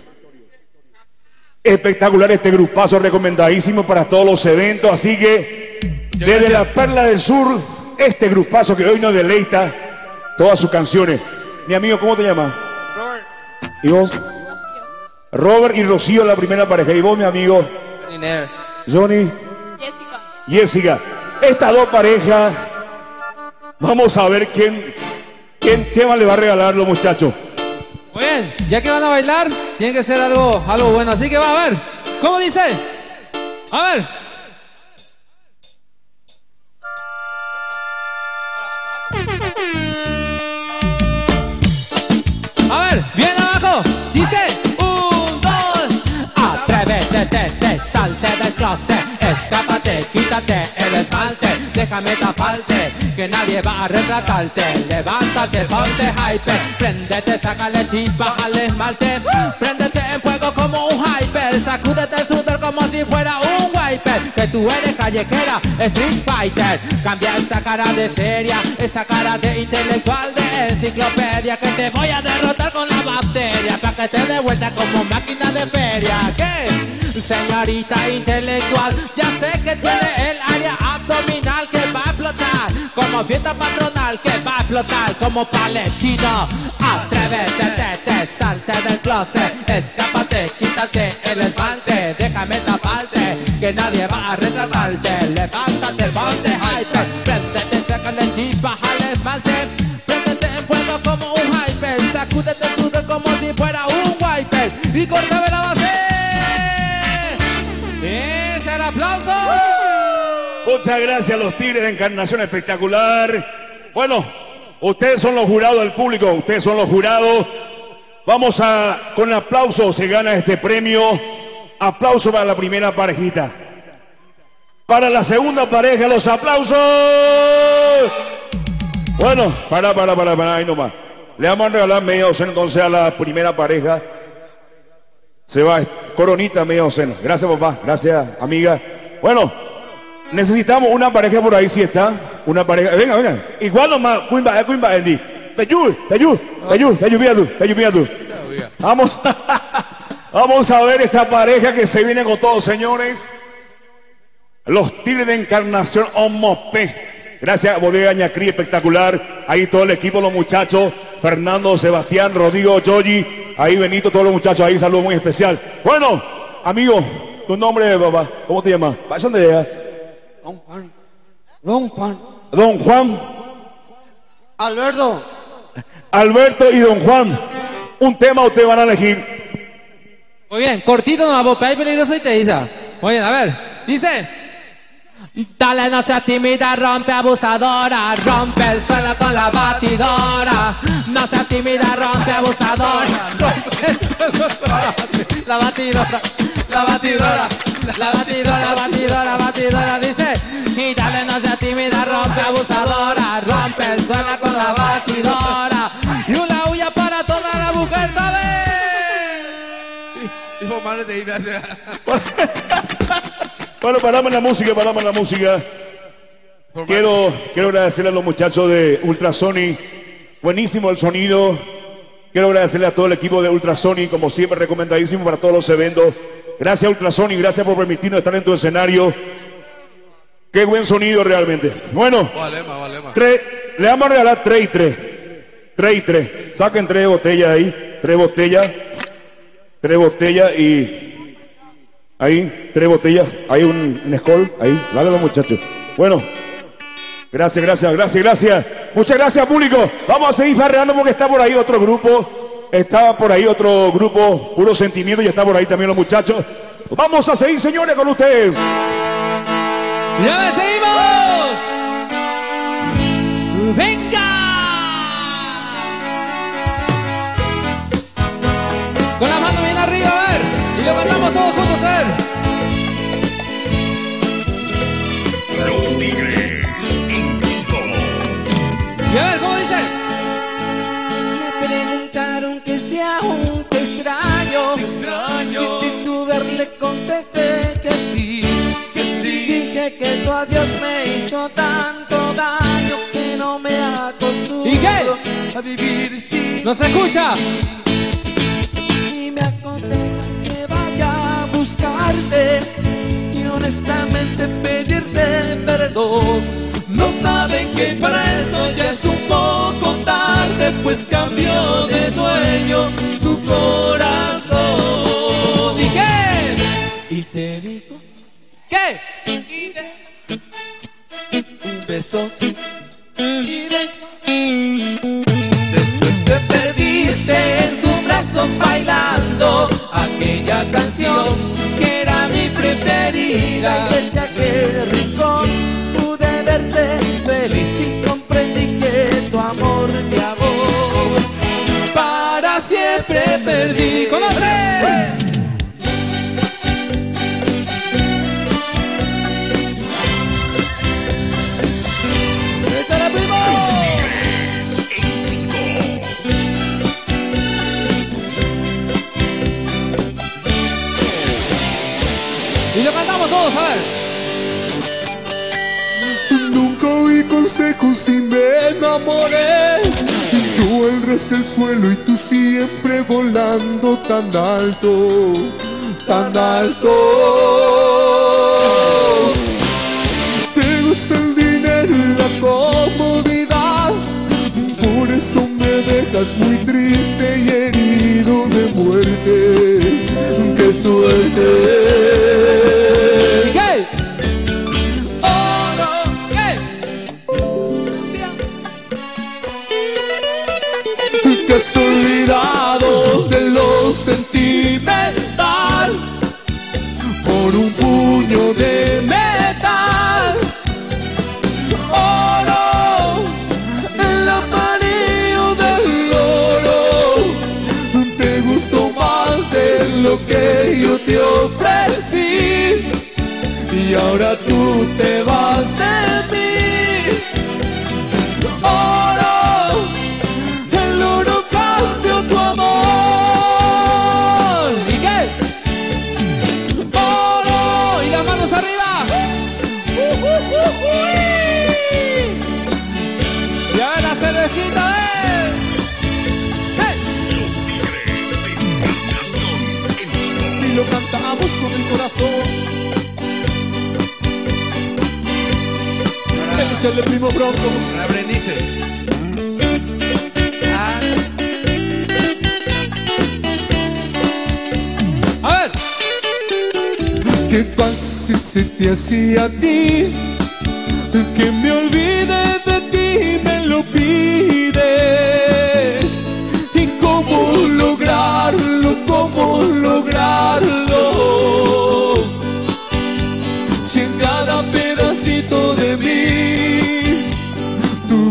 Espectacular este grupazo, recomendadísimo para todos los eventos. Así que, desde la Perla del Sur, este grupazo que hoy nos deleita todas sus canciones. Mi amigo, ¿cómo te llamas? Robert. ¿Y vos? Robert y Rocío, la primera pareja. ¿Y vos, mi amigo? Johnny. Jessica. Estas dos parejas, vamos a ver quién tema le va a regalar los muchachos. Muy bien, ya que van a bailar, tiene que ser algo bueno. Así que va a ver, ¿cómo dice? A ver. A ver, bien abajo. Dice, 1, 2. Atrévete, salte del closet. Escápate, quítate el esmalte. Déjame taparte, que nadie va a retratarte. Levántate, ponte hyper. Préndete, sácale chispa al esmalte. Préndete en fuego como un hyper. Sacúdete el sudor como si fuera un wiper. Que tú eres callejera, street fighter. Cambia esa cara de seria, esa cara de intelectual, de enciclopedia. Que te voy a derrotar con la bacteria. Pa' que te dé vuelta como máquina de feria. ¿Qué? Señorita intelectual, ya sé que tiene el área abdominal que va a explotar, como fiesta patronal que va a explotar como palestino. Atrévete, salte del closet, escápate, quítate el esmalte, déjame taparte, que nadie va a retratarte. Levántate, ponte hyper, préndete, sácale chispa al esmalte, préndete en fuego como un hyper, sacúdete el sudor como si fuera un wiper y córtame la base. ¡Es el aplauso! Muchas gracias a los Tigres de Encarnación, espectacular. Bueno, ustedes son los jurados del público, ustedes son los jurados. Vamos a, con aplauso se gana este premio. Aplauso para la primera parejita. Para la segunda pareja, los aplausos. Bueno, para, ahí nomás. Le vamos a regalar media docena entonces a la primera pareja. Se va Coronita, media docena. Gracias, papá. Gracias, amiga. Bueno, necesitamos una pareja por ahí, si está. Una pareja. Venga. Igual nomás. Cuimba, Andy. Vamos, vamos a ver esta pareja que se viene con todos, señores. Los Tigres de Encarnación Omopé. Gracias, Bodega Ñacrí, espectacular. Ahí todo el equipo, los muchachos. Fernando, Sebastián, Rodrigo, Yoyi. Ahí Benito, todos los muchachos. Ahí, saludo muy especial. Bueno, amigo, tu nombre, papá. ¿Cómo te llamas? ¿Dónde? Don Juan. Don Juan. Don Juan. Alberto. Alberto y Don Juan. Un tema ustedes van a elegir. Muy bien, cortito nomás, vos, hay peligroso y te dice. Muy bien, a ver. Dice. Dale, no seas tímida, rompe abusadora, rompe el suelo con la batidora. No seas tímida, rompe abusadora, rompe el suelo con la batidora. La batidora, la batidora, la batidora, la batidora, dice. Y dale, no seas tímida, rompe abusadora, rompe el suelo con la batidora. Y una huya para toda la mujer, ¿sabes? Hijo, madre, te iba a hacer. Bueno, paramos la música, paramos la música. Quiero agradecerle a los muchachos de Ultrasonic. Buenísimo el sonido. Quiero agradecerle a todo el equipo de Ultrasonic, como siempre, recomendadísimo para todos los eventos. Gracias, Ultrasonic, gracias por permitirnos estar en tu escenario. Qué buen sonido realmente. Bueno, le vamos a regalar 3 y 3. 3 y 3. Saquen 3 botellas ahí. 3 botellas. 3 botellas y... Ahí, 3 botellas, hay un Skol, ahí, dale a los muchachos. Bueno, gracias. Muchas gracias, público. Vamos a seguir farreando porque está por ahí otro grupo. Estaba por ahí otro grupo, Puro Sentimiento, y está por ahí también los muchachos. Vamos a seguir, señores, con ustedes. ¡Ya seguimos! ¡Venga! Con la mano bien arriba, a ver. Y lo mandamos todos juntos, a ver. Los Tigres en Quito. Y a ver, ¿cómo dice? Me preguntaron que si aún te extraño. Y en Twitter le contesté que sí. Dije que tu adiós me hizo tanto daño que no me acostumbro ¿Y qué? a vivir sin. ¿No se escucha? Y me aconsejan que vaya a buscarte y honestamente pedirte perdón. No saben que para eso ya es un poco tarde, pues cambió de dueño tu corazón. ¿Y qué? Y te digo ¿Qué? un beso y de Después te perdiste en sus brazos bailando aquella canción que era mi preferida. desde aquel rincón pude verte feliz y comprendí que tu amor de amor Para siempre perdí. ¡Conoce! Los Tigres en Quito. Y lo cantamos todos, a ver. Nunca oí consejos y me enamoré. Yo el resto del suelo y tú siempre volando tan alto, tan alto. Te gusta el dinero y la comodidad, por eso me dejas muy triste y herido de muerte. ¡Qué suerte! ¿Y qué? ¡Oh, no! ¿Qué? Que has olvidado de lo sentimental por un puño de ¡Metal! oro, el amarillo del oro. Te gustó más de lo que yo te ofrecí y ahora tú te vas de mí. Oro, el oro cambió tu amor. ¿Y qué? ¡Oro! ¡Y las manos arriba! Y a ver la cervecita, cantamos con el corazón. Échale, primo, pronto. Para Brenice. A ver. Qué fácil se te hacía a ti, que me olvide de ti, me lo pides. ¿Y cómo lograrlo? ¿Cómo lograrlo? Si en cada pedacito de mí tú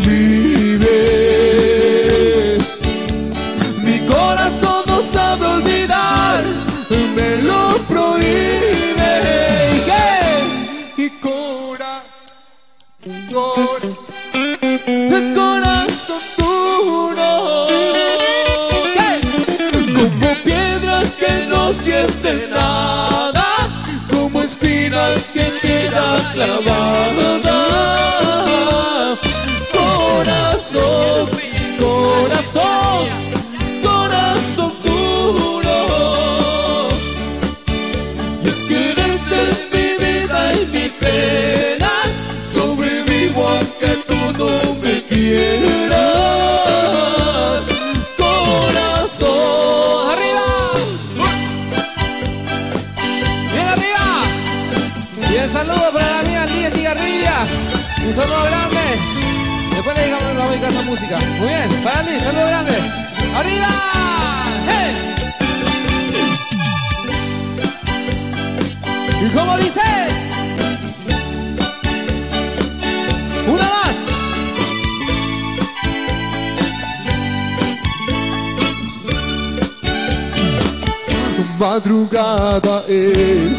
vives, mi corazón no sabe olvidar, me lo prohíbe. Y corazón duro, como piedras que no sienten nada, como espinas que queda clavada. Corazón, corazón, corazón duro. Y es quererte en mi vida y mi pena, sobrevivo aunque tú no me quieras. Corazón, arriba, bien arriba. Y el saludo para la mía Lía Tigarrilla, un saludo grande. Después le digamos vamos a dedicar esa música. Muy bien, para Liz, saludo grande. Arriba, hey. ¿Y cómo dice? Una más. Madrugada es,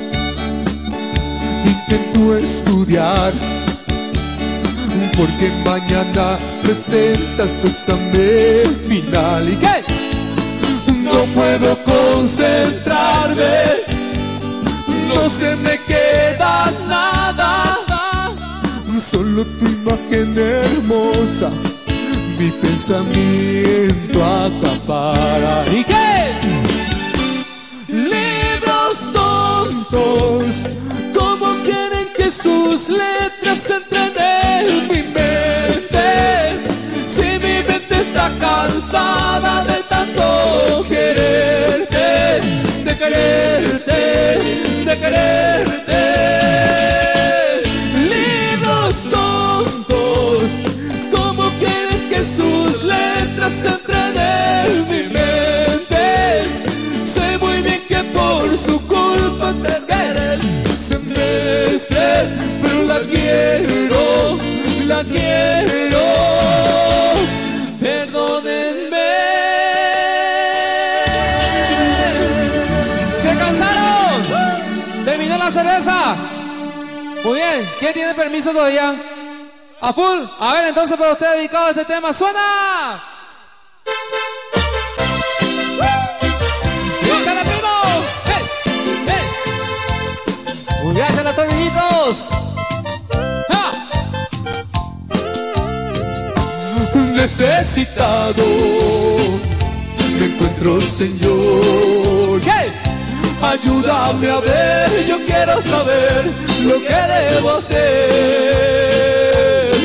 intento estudiar, porque mañana presenta su examen final. ¿Y qué? No puedo concentrarme, no se me queda nada, solo tu imagen hermosa, mi pensamiento acapara. ¿Y qué? Libros tontos, ¿cómo quieren que sus letras entren en mi mente? Si mi mente está cansada de tanto quererte, de quererte, de quererte. Libros tontos, ¿cómo quieres que sus letras entren en mi mente? Sé muy bien que por su culpa perderé el semestre, pero la quiero, la quiero. Perdónenme. ¿Se cansaron? ¿Terminó la cerveza? Muy bien. ¿Quién tiene permiso todavía? ¿A full? A ver, entonces para usted dedicado a este tema, ¡suena! ¡Échale, primo! ¡Hey! ¡Hey! Muy bien, ¡échale, tornillitos! ¡Ja! Necesitado me encuentro, Señor. ¿Qué? Ayúdame a ver, yo quiero saber lo que debo hacer.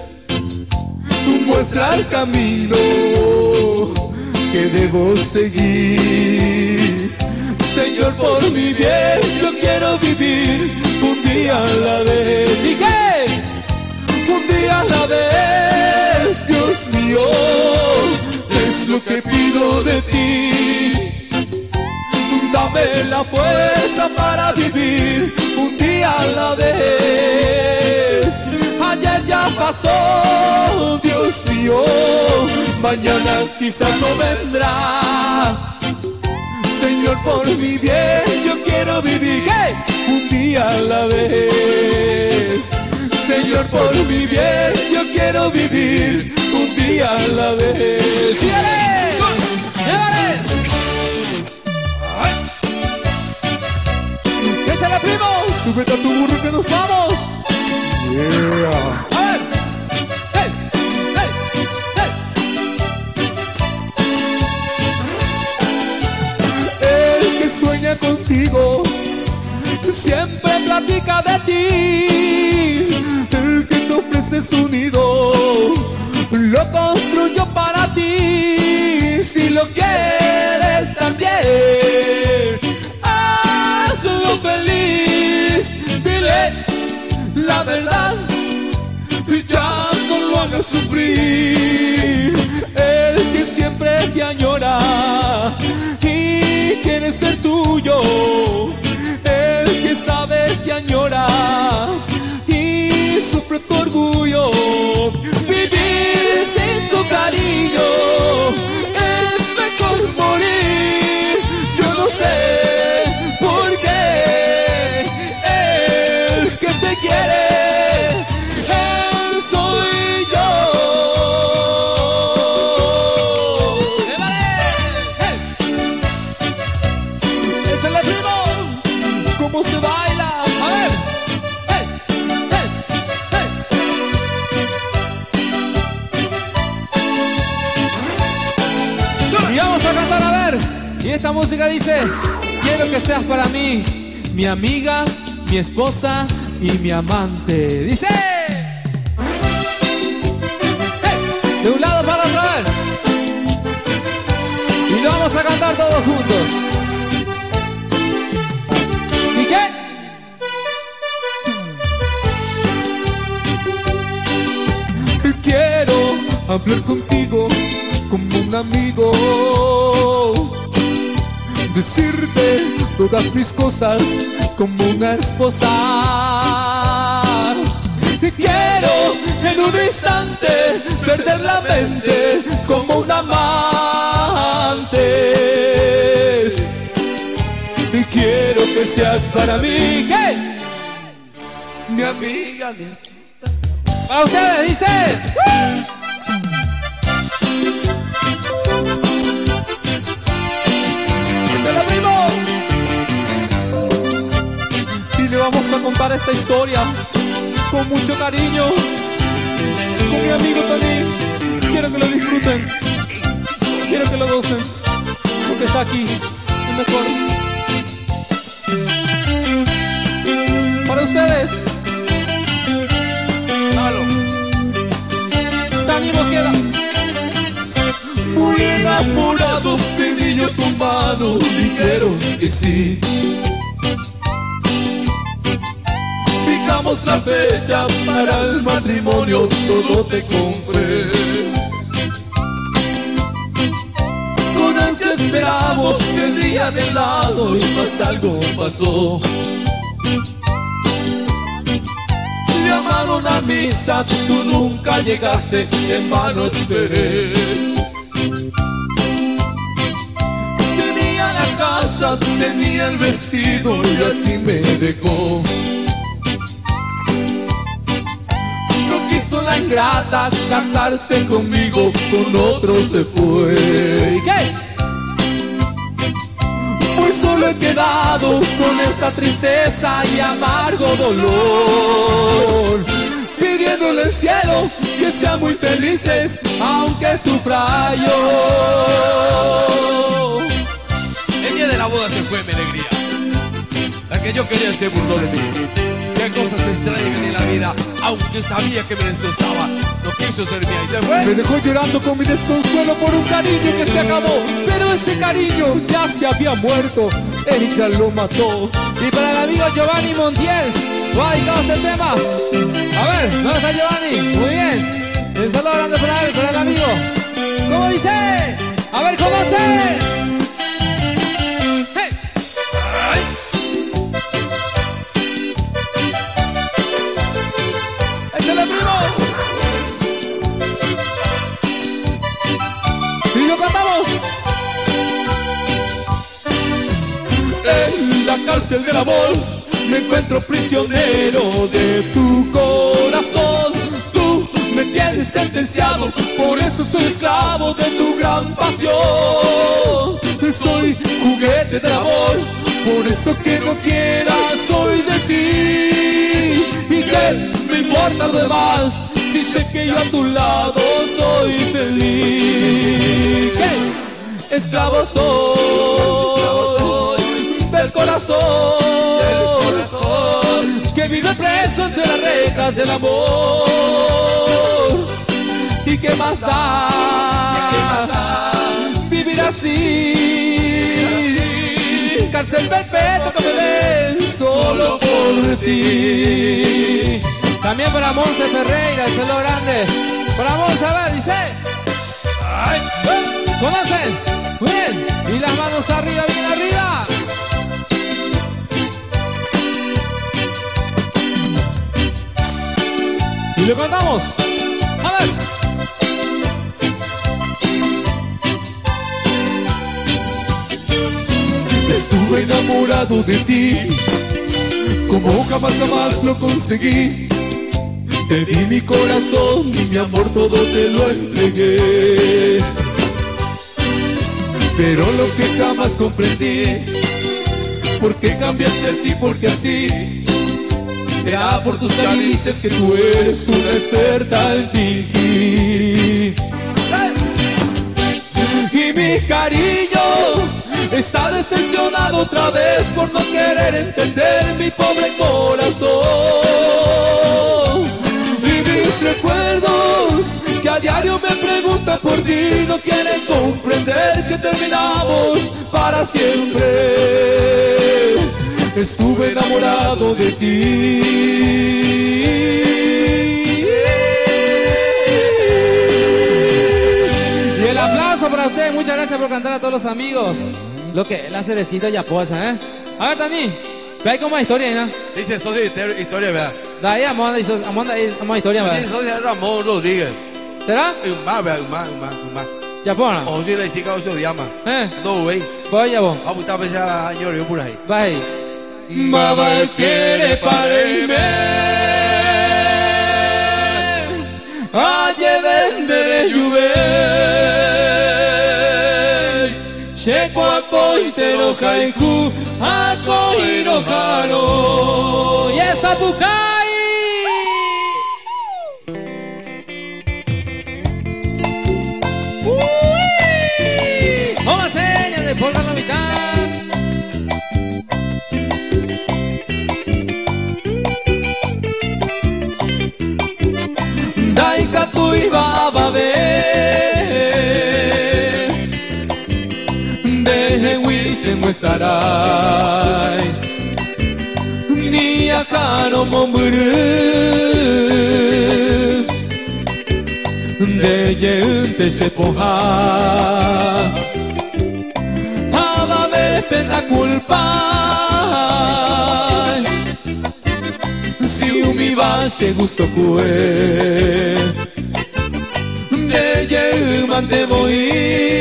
Muestra el camino que debo seguir. Señor, por mi bien, yo quiero vivir un día a la vez. ¿Y qué? Un día a la vez, Dios mío, es lo que pido de ti. Dame la fuerza para vivir un día a la vez. Ayer ya pasó, Dios mío, mañana quizás no vendrá. Señor, por mi bien, yo quiero vivir, ¿qué? Un día a la vez. Señor, por mi bien, yo quiero vivir un día a la vez. ¡Sígale! ¡Llévale! ¡Échale, primo! ¡Súbete a tu burro que nos vamos! ¡Yeah! ¡A ver! ¡Hey! ¡Hey! ¡Hey! El que sueña con contigo, siempre platica de ti. El que te ofrece su nido, lo construyó para ti. Si lo quieres también, hazlo feliz. Dile la verdad, ya no lo hagas sufrir. El que siempre te añora y quiere ser tuyo, el que sabes que añora y sufre tu orgullo. Vivir sin tu cariño es mejor morir. Yo no sé por qué el que te quiere, él soy yo. ¡Échale, primo! ¿Cómo se baila? A ver. Y vamos a cantar, a ver. Y esta música dice: quiero que seas para mí mi amiga, mi esposa y mi amante. Dice: de un lado para otro, a ver. Y lo vamos a cantar todos juntos. ¿Y qué? Quiero hablar contigo como un amigo, decirte todas mis cosas como una esposa. Quiero en un instante perder la mente como un amante. Y quiero que seas para mí, ¿qué? Mi amiga, mi esposa. Para ustedes, dice. Y le vamos a contar esta historia con mucho cariño, con mi amigo Tony. Quiero que lo disfruten, quiero que lo gocen, porque está aquí, es mejor. Para ustedes, Tani Mosquera. Muy enamorado, pedí yo tu mano, dijeron que sí. Fijamos la fecha para el matrimonio, todo te compré. Con ansia esperamos el día de helado y más algo pasó. Llamaron a misa, tú nunca llegaste, en vano esperé. Tenía la casa, tenía el vestido y así me dejó. No quiso la ingrata casarse conmigo, con otro se fue. ¿Y qué? Muy solo he quedado con esta tristeza y amargo dolor, pidiéndole al cielo que sean muy felices, aunque sufra yo. El día de la boda se fue mi alegría. La que yo quería se burló de mí. Qué cosas extrañas en la vida, aunque sabía que me destrozaba, no quiso ser mía y se fue. Me dejó llorando con mi desconsuelo por un cariño que se acabó, pero ese cariño ya se había muerto, ella lo mató. Y para el amigo Giovanni Montiel, va dedicado este tema. A ver, ¿dónde está Giovanni? Muy bien. Un saludo grande para él, para el amigo. ¿Cómo dice? A ver, ¿cómo hace? Y lo cantamos. En la cárcel del amor me encuentro prisionero de tu corazón. Tú me tienes sentenciado, por eso soy esclavo de tu gran pasión. Soy juguete del amor, por eso que no quieras soy de ti. Y que me importa lo demás, si sé que yo a tu lado soy feliz. ¿Qué? Esclavo soy de del corazón, que vive preso entre las rejas del amor. ¿Y qué más da vivir así? Cárcel perpetua que me den solo por ti. También para Monse Ferreira, el celo grande. Para Monse, a ver, dice. Ay, ¿conocen? Muy bien. Y las manos arriba, bien arriba. Y le cantamos. A ver. Estuve enamorado de ti, como jamás lo conseguí. Te di mi corazón y mi amor todo te lo entregué. Pero lo que jamás comprendí, ¿por qué cambiaste así? Porque así será por tus caricias que tú eres una experta en fingir. Y mi cariño está decepcionado otra vez por no querer entender mi pobre corazón. Y mis recuerdos que a diario me preguntan por ti no quieren comprender que terminamos para siempre. Estuve enamorado de ti. Y el aplauso para ustedes, muchas gracias por cantar a todos los amigos. Lo que es la cerecita ya posa, ¿eh? A ver, Tani, ve ahí como hay historia, ¿no? Dice socio historia, ¿verdad? Da ahí, vamos a historia, Dice ¿verdad? socio Ramón Rodríguez. ¿Será? Un más. Ya pona. O si le chica o se llama. ¿Eh? No, güey. Voy ya, vos. Vamos a pensar año yo por ahí. Va ahí. Mama quiere pararme, Aye vendere juve. Checo a coitero haiku, a coiro jaro. Y esa bucay. Vamos a hacer de por la mitad. Daika tu iba a ver Deje wisen wesarai Ni acá no momburu De yente se poja Haba me pena culpa Si umi va se gusto kue De yeman te voy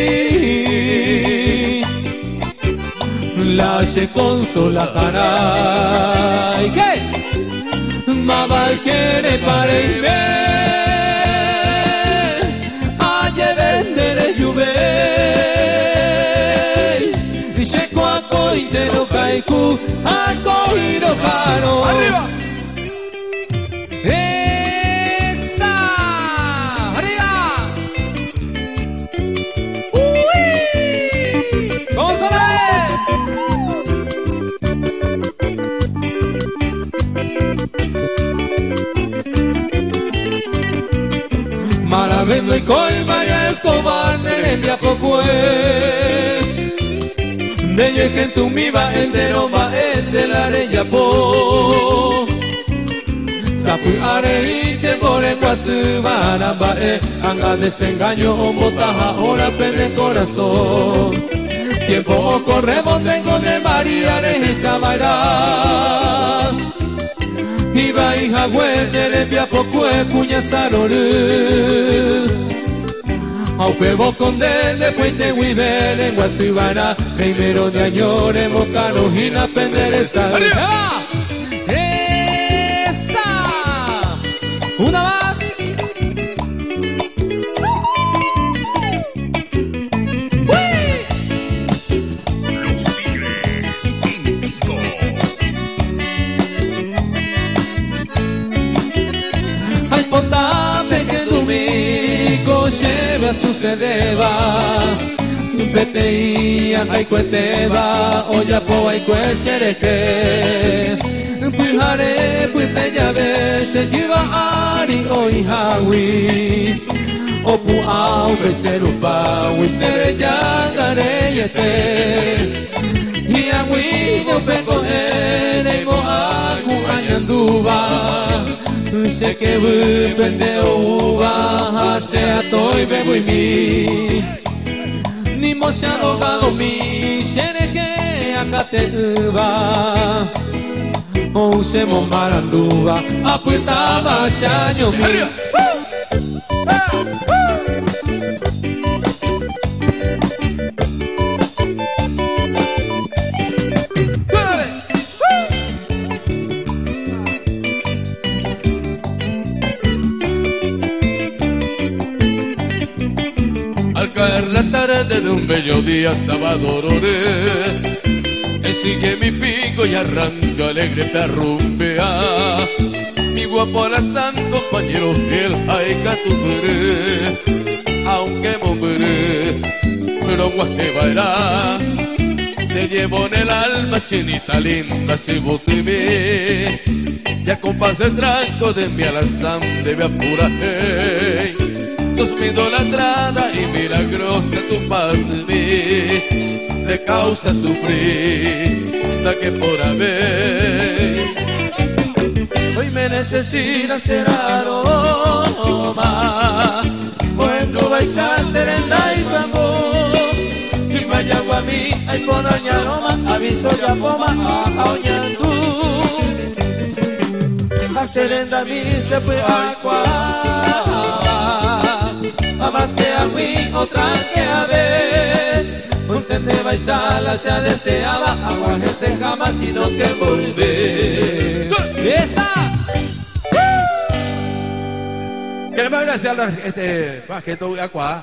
La se consolará ¿Y qué? Mama quiere pareime Aye vendere juve Y checo a coitero haiku A coiro jaro ¡Arriba! ¡Esa! ¡Arriba! ¡Uy! ¡Vamos a ver! Maravendo y Colmaya Escobar Nerembia Pocue De Yejen tu miba enderoma endelare po Sapu areite bore guasu barabae Anga desengaño botaja ahora pende corazón Tiempo corremos tengo de María de esa bailar Iba hija güey via pocue cuña sarolu Au pebo con de puente huivel en guasibana Primero de añore mocano hina penderesa ¡Esa! ¡Una más! Los Tigres en vivo. Al potame que domingo lleva sucedeva Peteia Kaikweteba Oyapo Aikwesereke Puihare Puipeyabe Sejiva Ari Oihawi Opu Au Beserupa Wisereyangareyete Hiawi no Peko Ere Mo Aku Anyanduba Seke Pende Uba Hase Atoi Bebuimi Ni mo se ahogado mi Shereke Akate Uba O se mo maranduba Apuitaba Shanyo mi Al caer la tarde de un bello día sábado ororé, sigue mi pico y arrancho alegre perrumbea. Mi guapo la santo compañero fiel, ay catuperé, aunque mombré, pero guajebará. Te llevo en el alma, chinita linda, si vos te ve. Ya compás el tranco de mi alazán, debe apurar, hey. Sos mi idolatrada y milagrosa tu paz de mí, de causa sufrir, la que por haber. Hoy me necesita ser aroma, cuando vais a ser en la amor. Y vaya a mí, hay por aroma, aviso ya poma, a oñandú. A serenda mi se fue agua. A más que a mí, otra que a ver. Contente baisala, ya deseaba aguaje jamás, sino que volver. ¡Esa! Queremos agradecer a la gente de Acuá.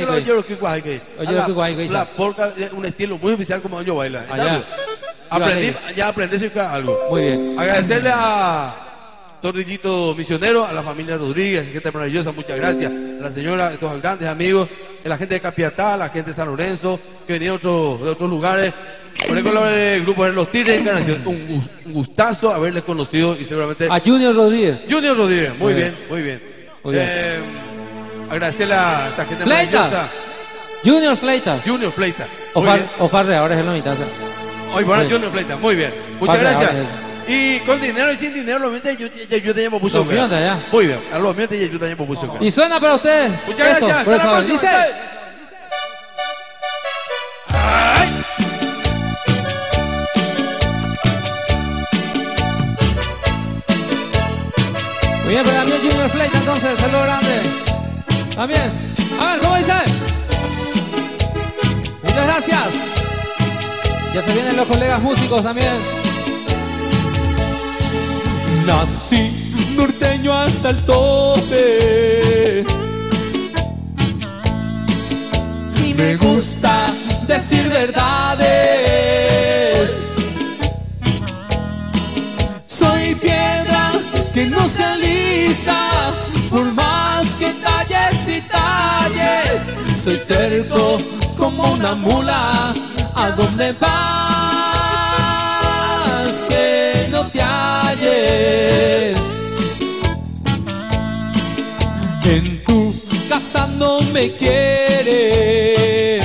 La polka es un estilo muy oficial como ellos bailan. Aprendí, ya aprendí algo. Muy bien. Agradecerle a Torrillito Misionero, a la familia Rodríguez, gente maravillosa, muchas gracias. A la señora, a todos los grandes amigos, a la gente de Capiatá, a la gente de San Lorenzo, que venía de otros lugares. Por ejemplo, el grupo de Los Tigres de Encarnación, un gustazo haberles conocido y seguramente. A Junior Rodríguez. Junior Rodríguez, muy bien. Agradecerle a esta gente maravillosa. Junior Fleita. Junior Fleita. O Farre, ahora es el nombre. Hoy para Junior Fleita, muy bien. Muchas gracias. Y con dinero y sin dinero, los mientes yo te llamo Buzo. Muy bien, a los mientes yo te llamo Buzo. Y suena para ustedes. Muchas gracias. Por eso, dice. Muy bien, para mí Junior Fleita, entonces, saludo grande. También. A ver, ¿cómo dice? Muchas gracias. Ya se vienen los colegas músicos también. Nací norteño hasta el tope y me gusta decir verdades. Soy piedra que no se alisa por más que talles y talles. Soy terco como una mula. ¿A dónde vas que no te halles? En tu casa no me quieren,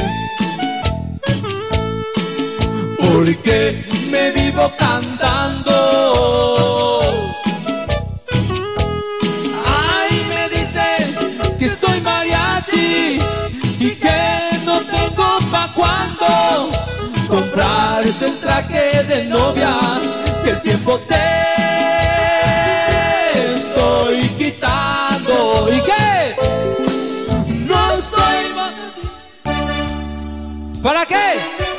porque me vivo cantando. Ay, me dicen que soy mariachi y que no tengo pa' cuando comprarte el traje de novia, que el tiempo te estoy quitando. ¿Y qué? No soy ¿para qué?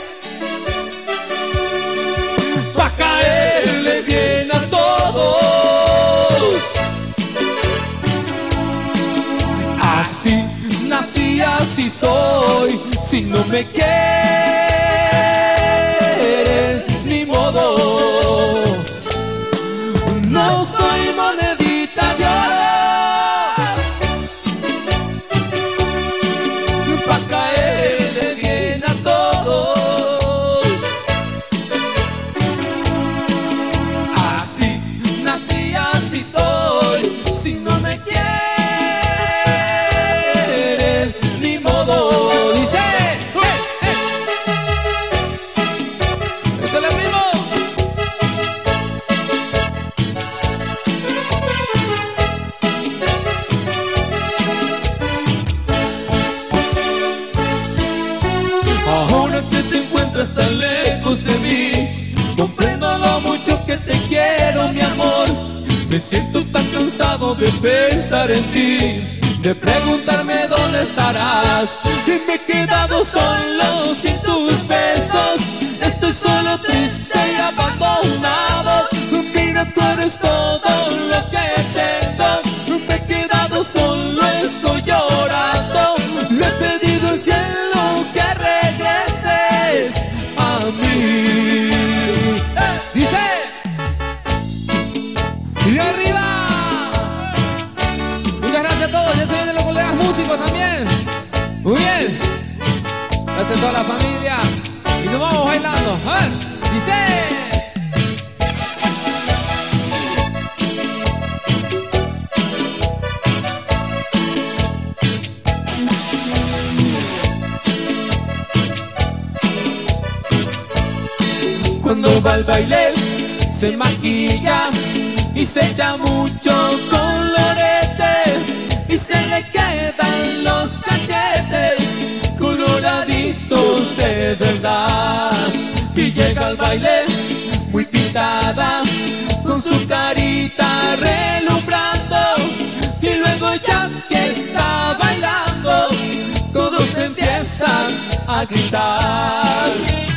Pa' caerle bien a todos. Así nací, así soy. Si no me quieres, ni modo. No soy monedita de oro pa' caerle bien a cansado de pensar en ti, de preguntarme dónde estarás. Y me he quedado solo sin tus besos. Estoy solo, triste y abandonado. Mira, tú eres todo lo que tengo. Me he quedado solo, estoy llorando. Le he pedido al cielo que regreses a mí. Dice, y arriba. Muchas gracias a todos, ya se vienen los colegas músicos también. Muy bien. Gracias a toda la familia. Y nos vamos bailando. A ver, dice. Cuando va al baile se maquilla y se echa mucho colorete y se le quedan los cachetes coloraditos de verdad. Y llega al baile muy pintada con su carita relumbrando, y luego ya que está bailando todos empiezan a gritar.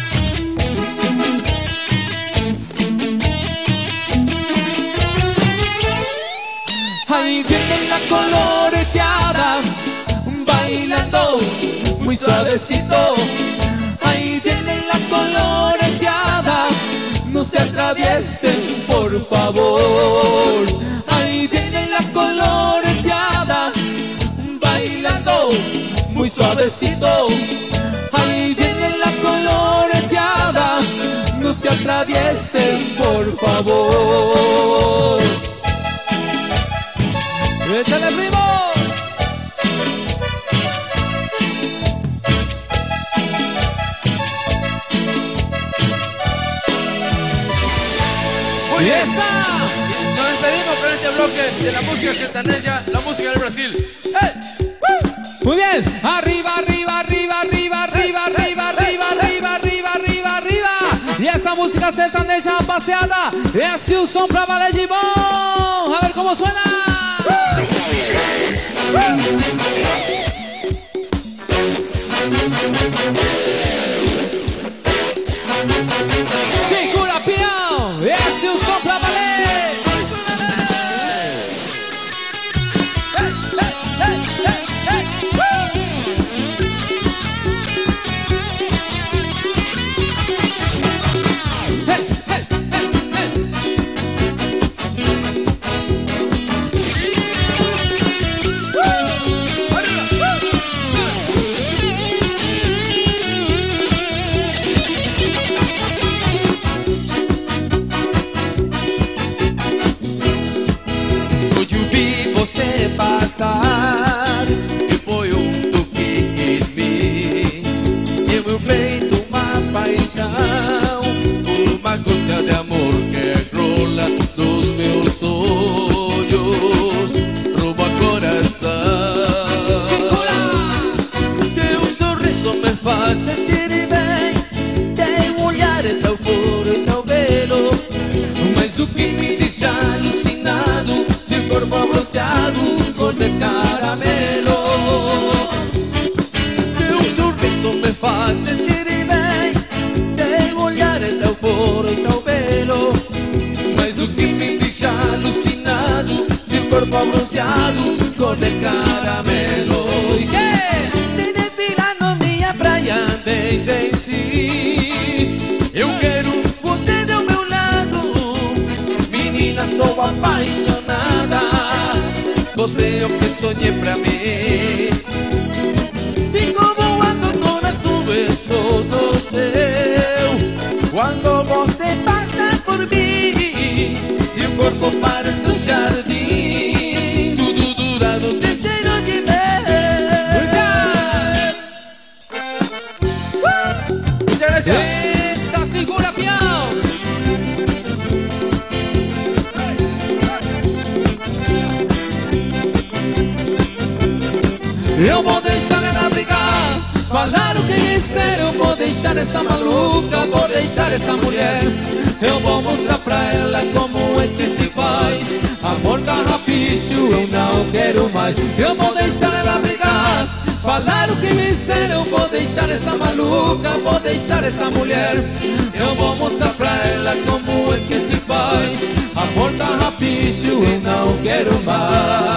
Ahí viene la coloreteada, bailando muy suavecito. Ahí viene la coloreteada, no se atraviesen por favor. Ahí viene la coloreteada, bailando muy suavecito. Ahí viene la coloreteada, no se atraviesen por favor. ¡Échale, primo! Muy bien. ¡Esa! Nos despedimos con este bloque de la música sertaneja, la música del Brasil. ¡Hey! Muy bien. Arriba, arriba, arriba, arriba, arriba, arriba, arriba, arriba, arriba, arriba, arriba. Y esa música sertaneja paseada es un som pra valer de bom. A ver cómo suena. Segura, peão. Esse é o som pra valer. Passar e foi do que quis me. Em meu peito uma paixão, uma gota de amor que rola dos meus olhos rumo ao coração. Teu sorriso me faz sentir bem, teu olhar é tão puro e tão belo, mas o que me deixa alucinado, seu corpo bronzeado de caramelo. Teu sorriso me faz sentir bem, teu olhar é tão puro e tão belo, mas o que me deixa alucinado, seu corpo bronzeado, cor de caramelo. E que? Desfilar na minha praia, bem, bem, sim. Eu quero você do meu lado, menina, estou apaixonada. Você é o que sonhei pra mim. Fico voando com as nuvens, todo seu. Quando você passa por mim, seu corpo parece um jardim, tudo dourado de cheiro de mel. Muchas gracias. Essa segura, peão. Eu vou deixar ela brigar, falar o que disser. Eu vou deixar essa maluca, vou deixar essa mulher Eu vou mostrar pra ela como é que se faz. Amor carrapicho, eu não quero mais. Eu vou deixar ela brigar, falar o que me disser. Eu vou deixar essa maluca, vou deixar essa mulher. Eu vou mostrar pra ela como é que se faz. Amor carrapicho, eu não quero mais.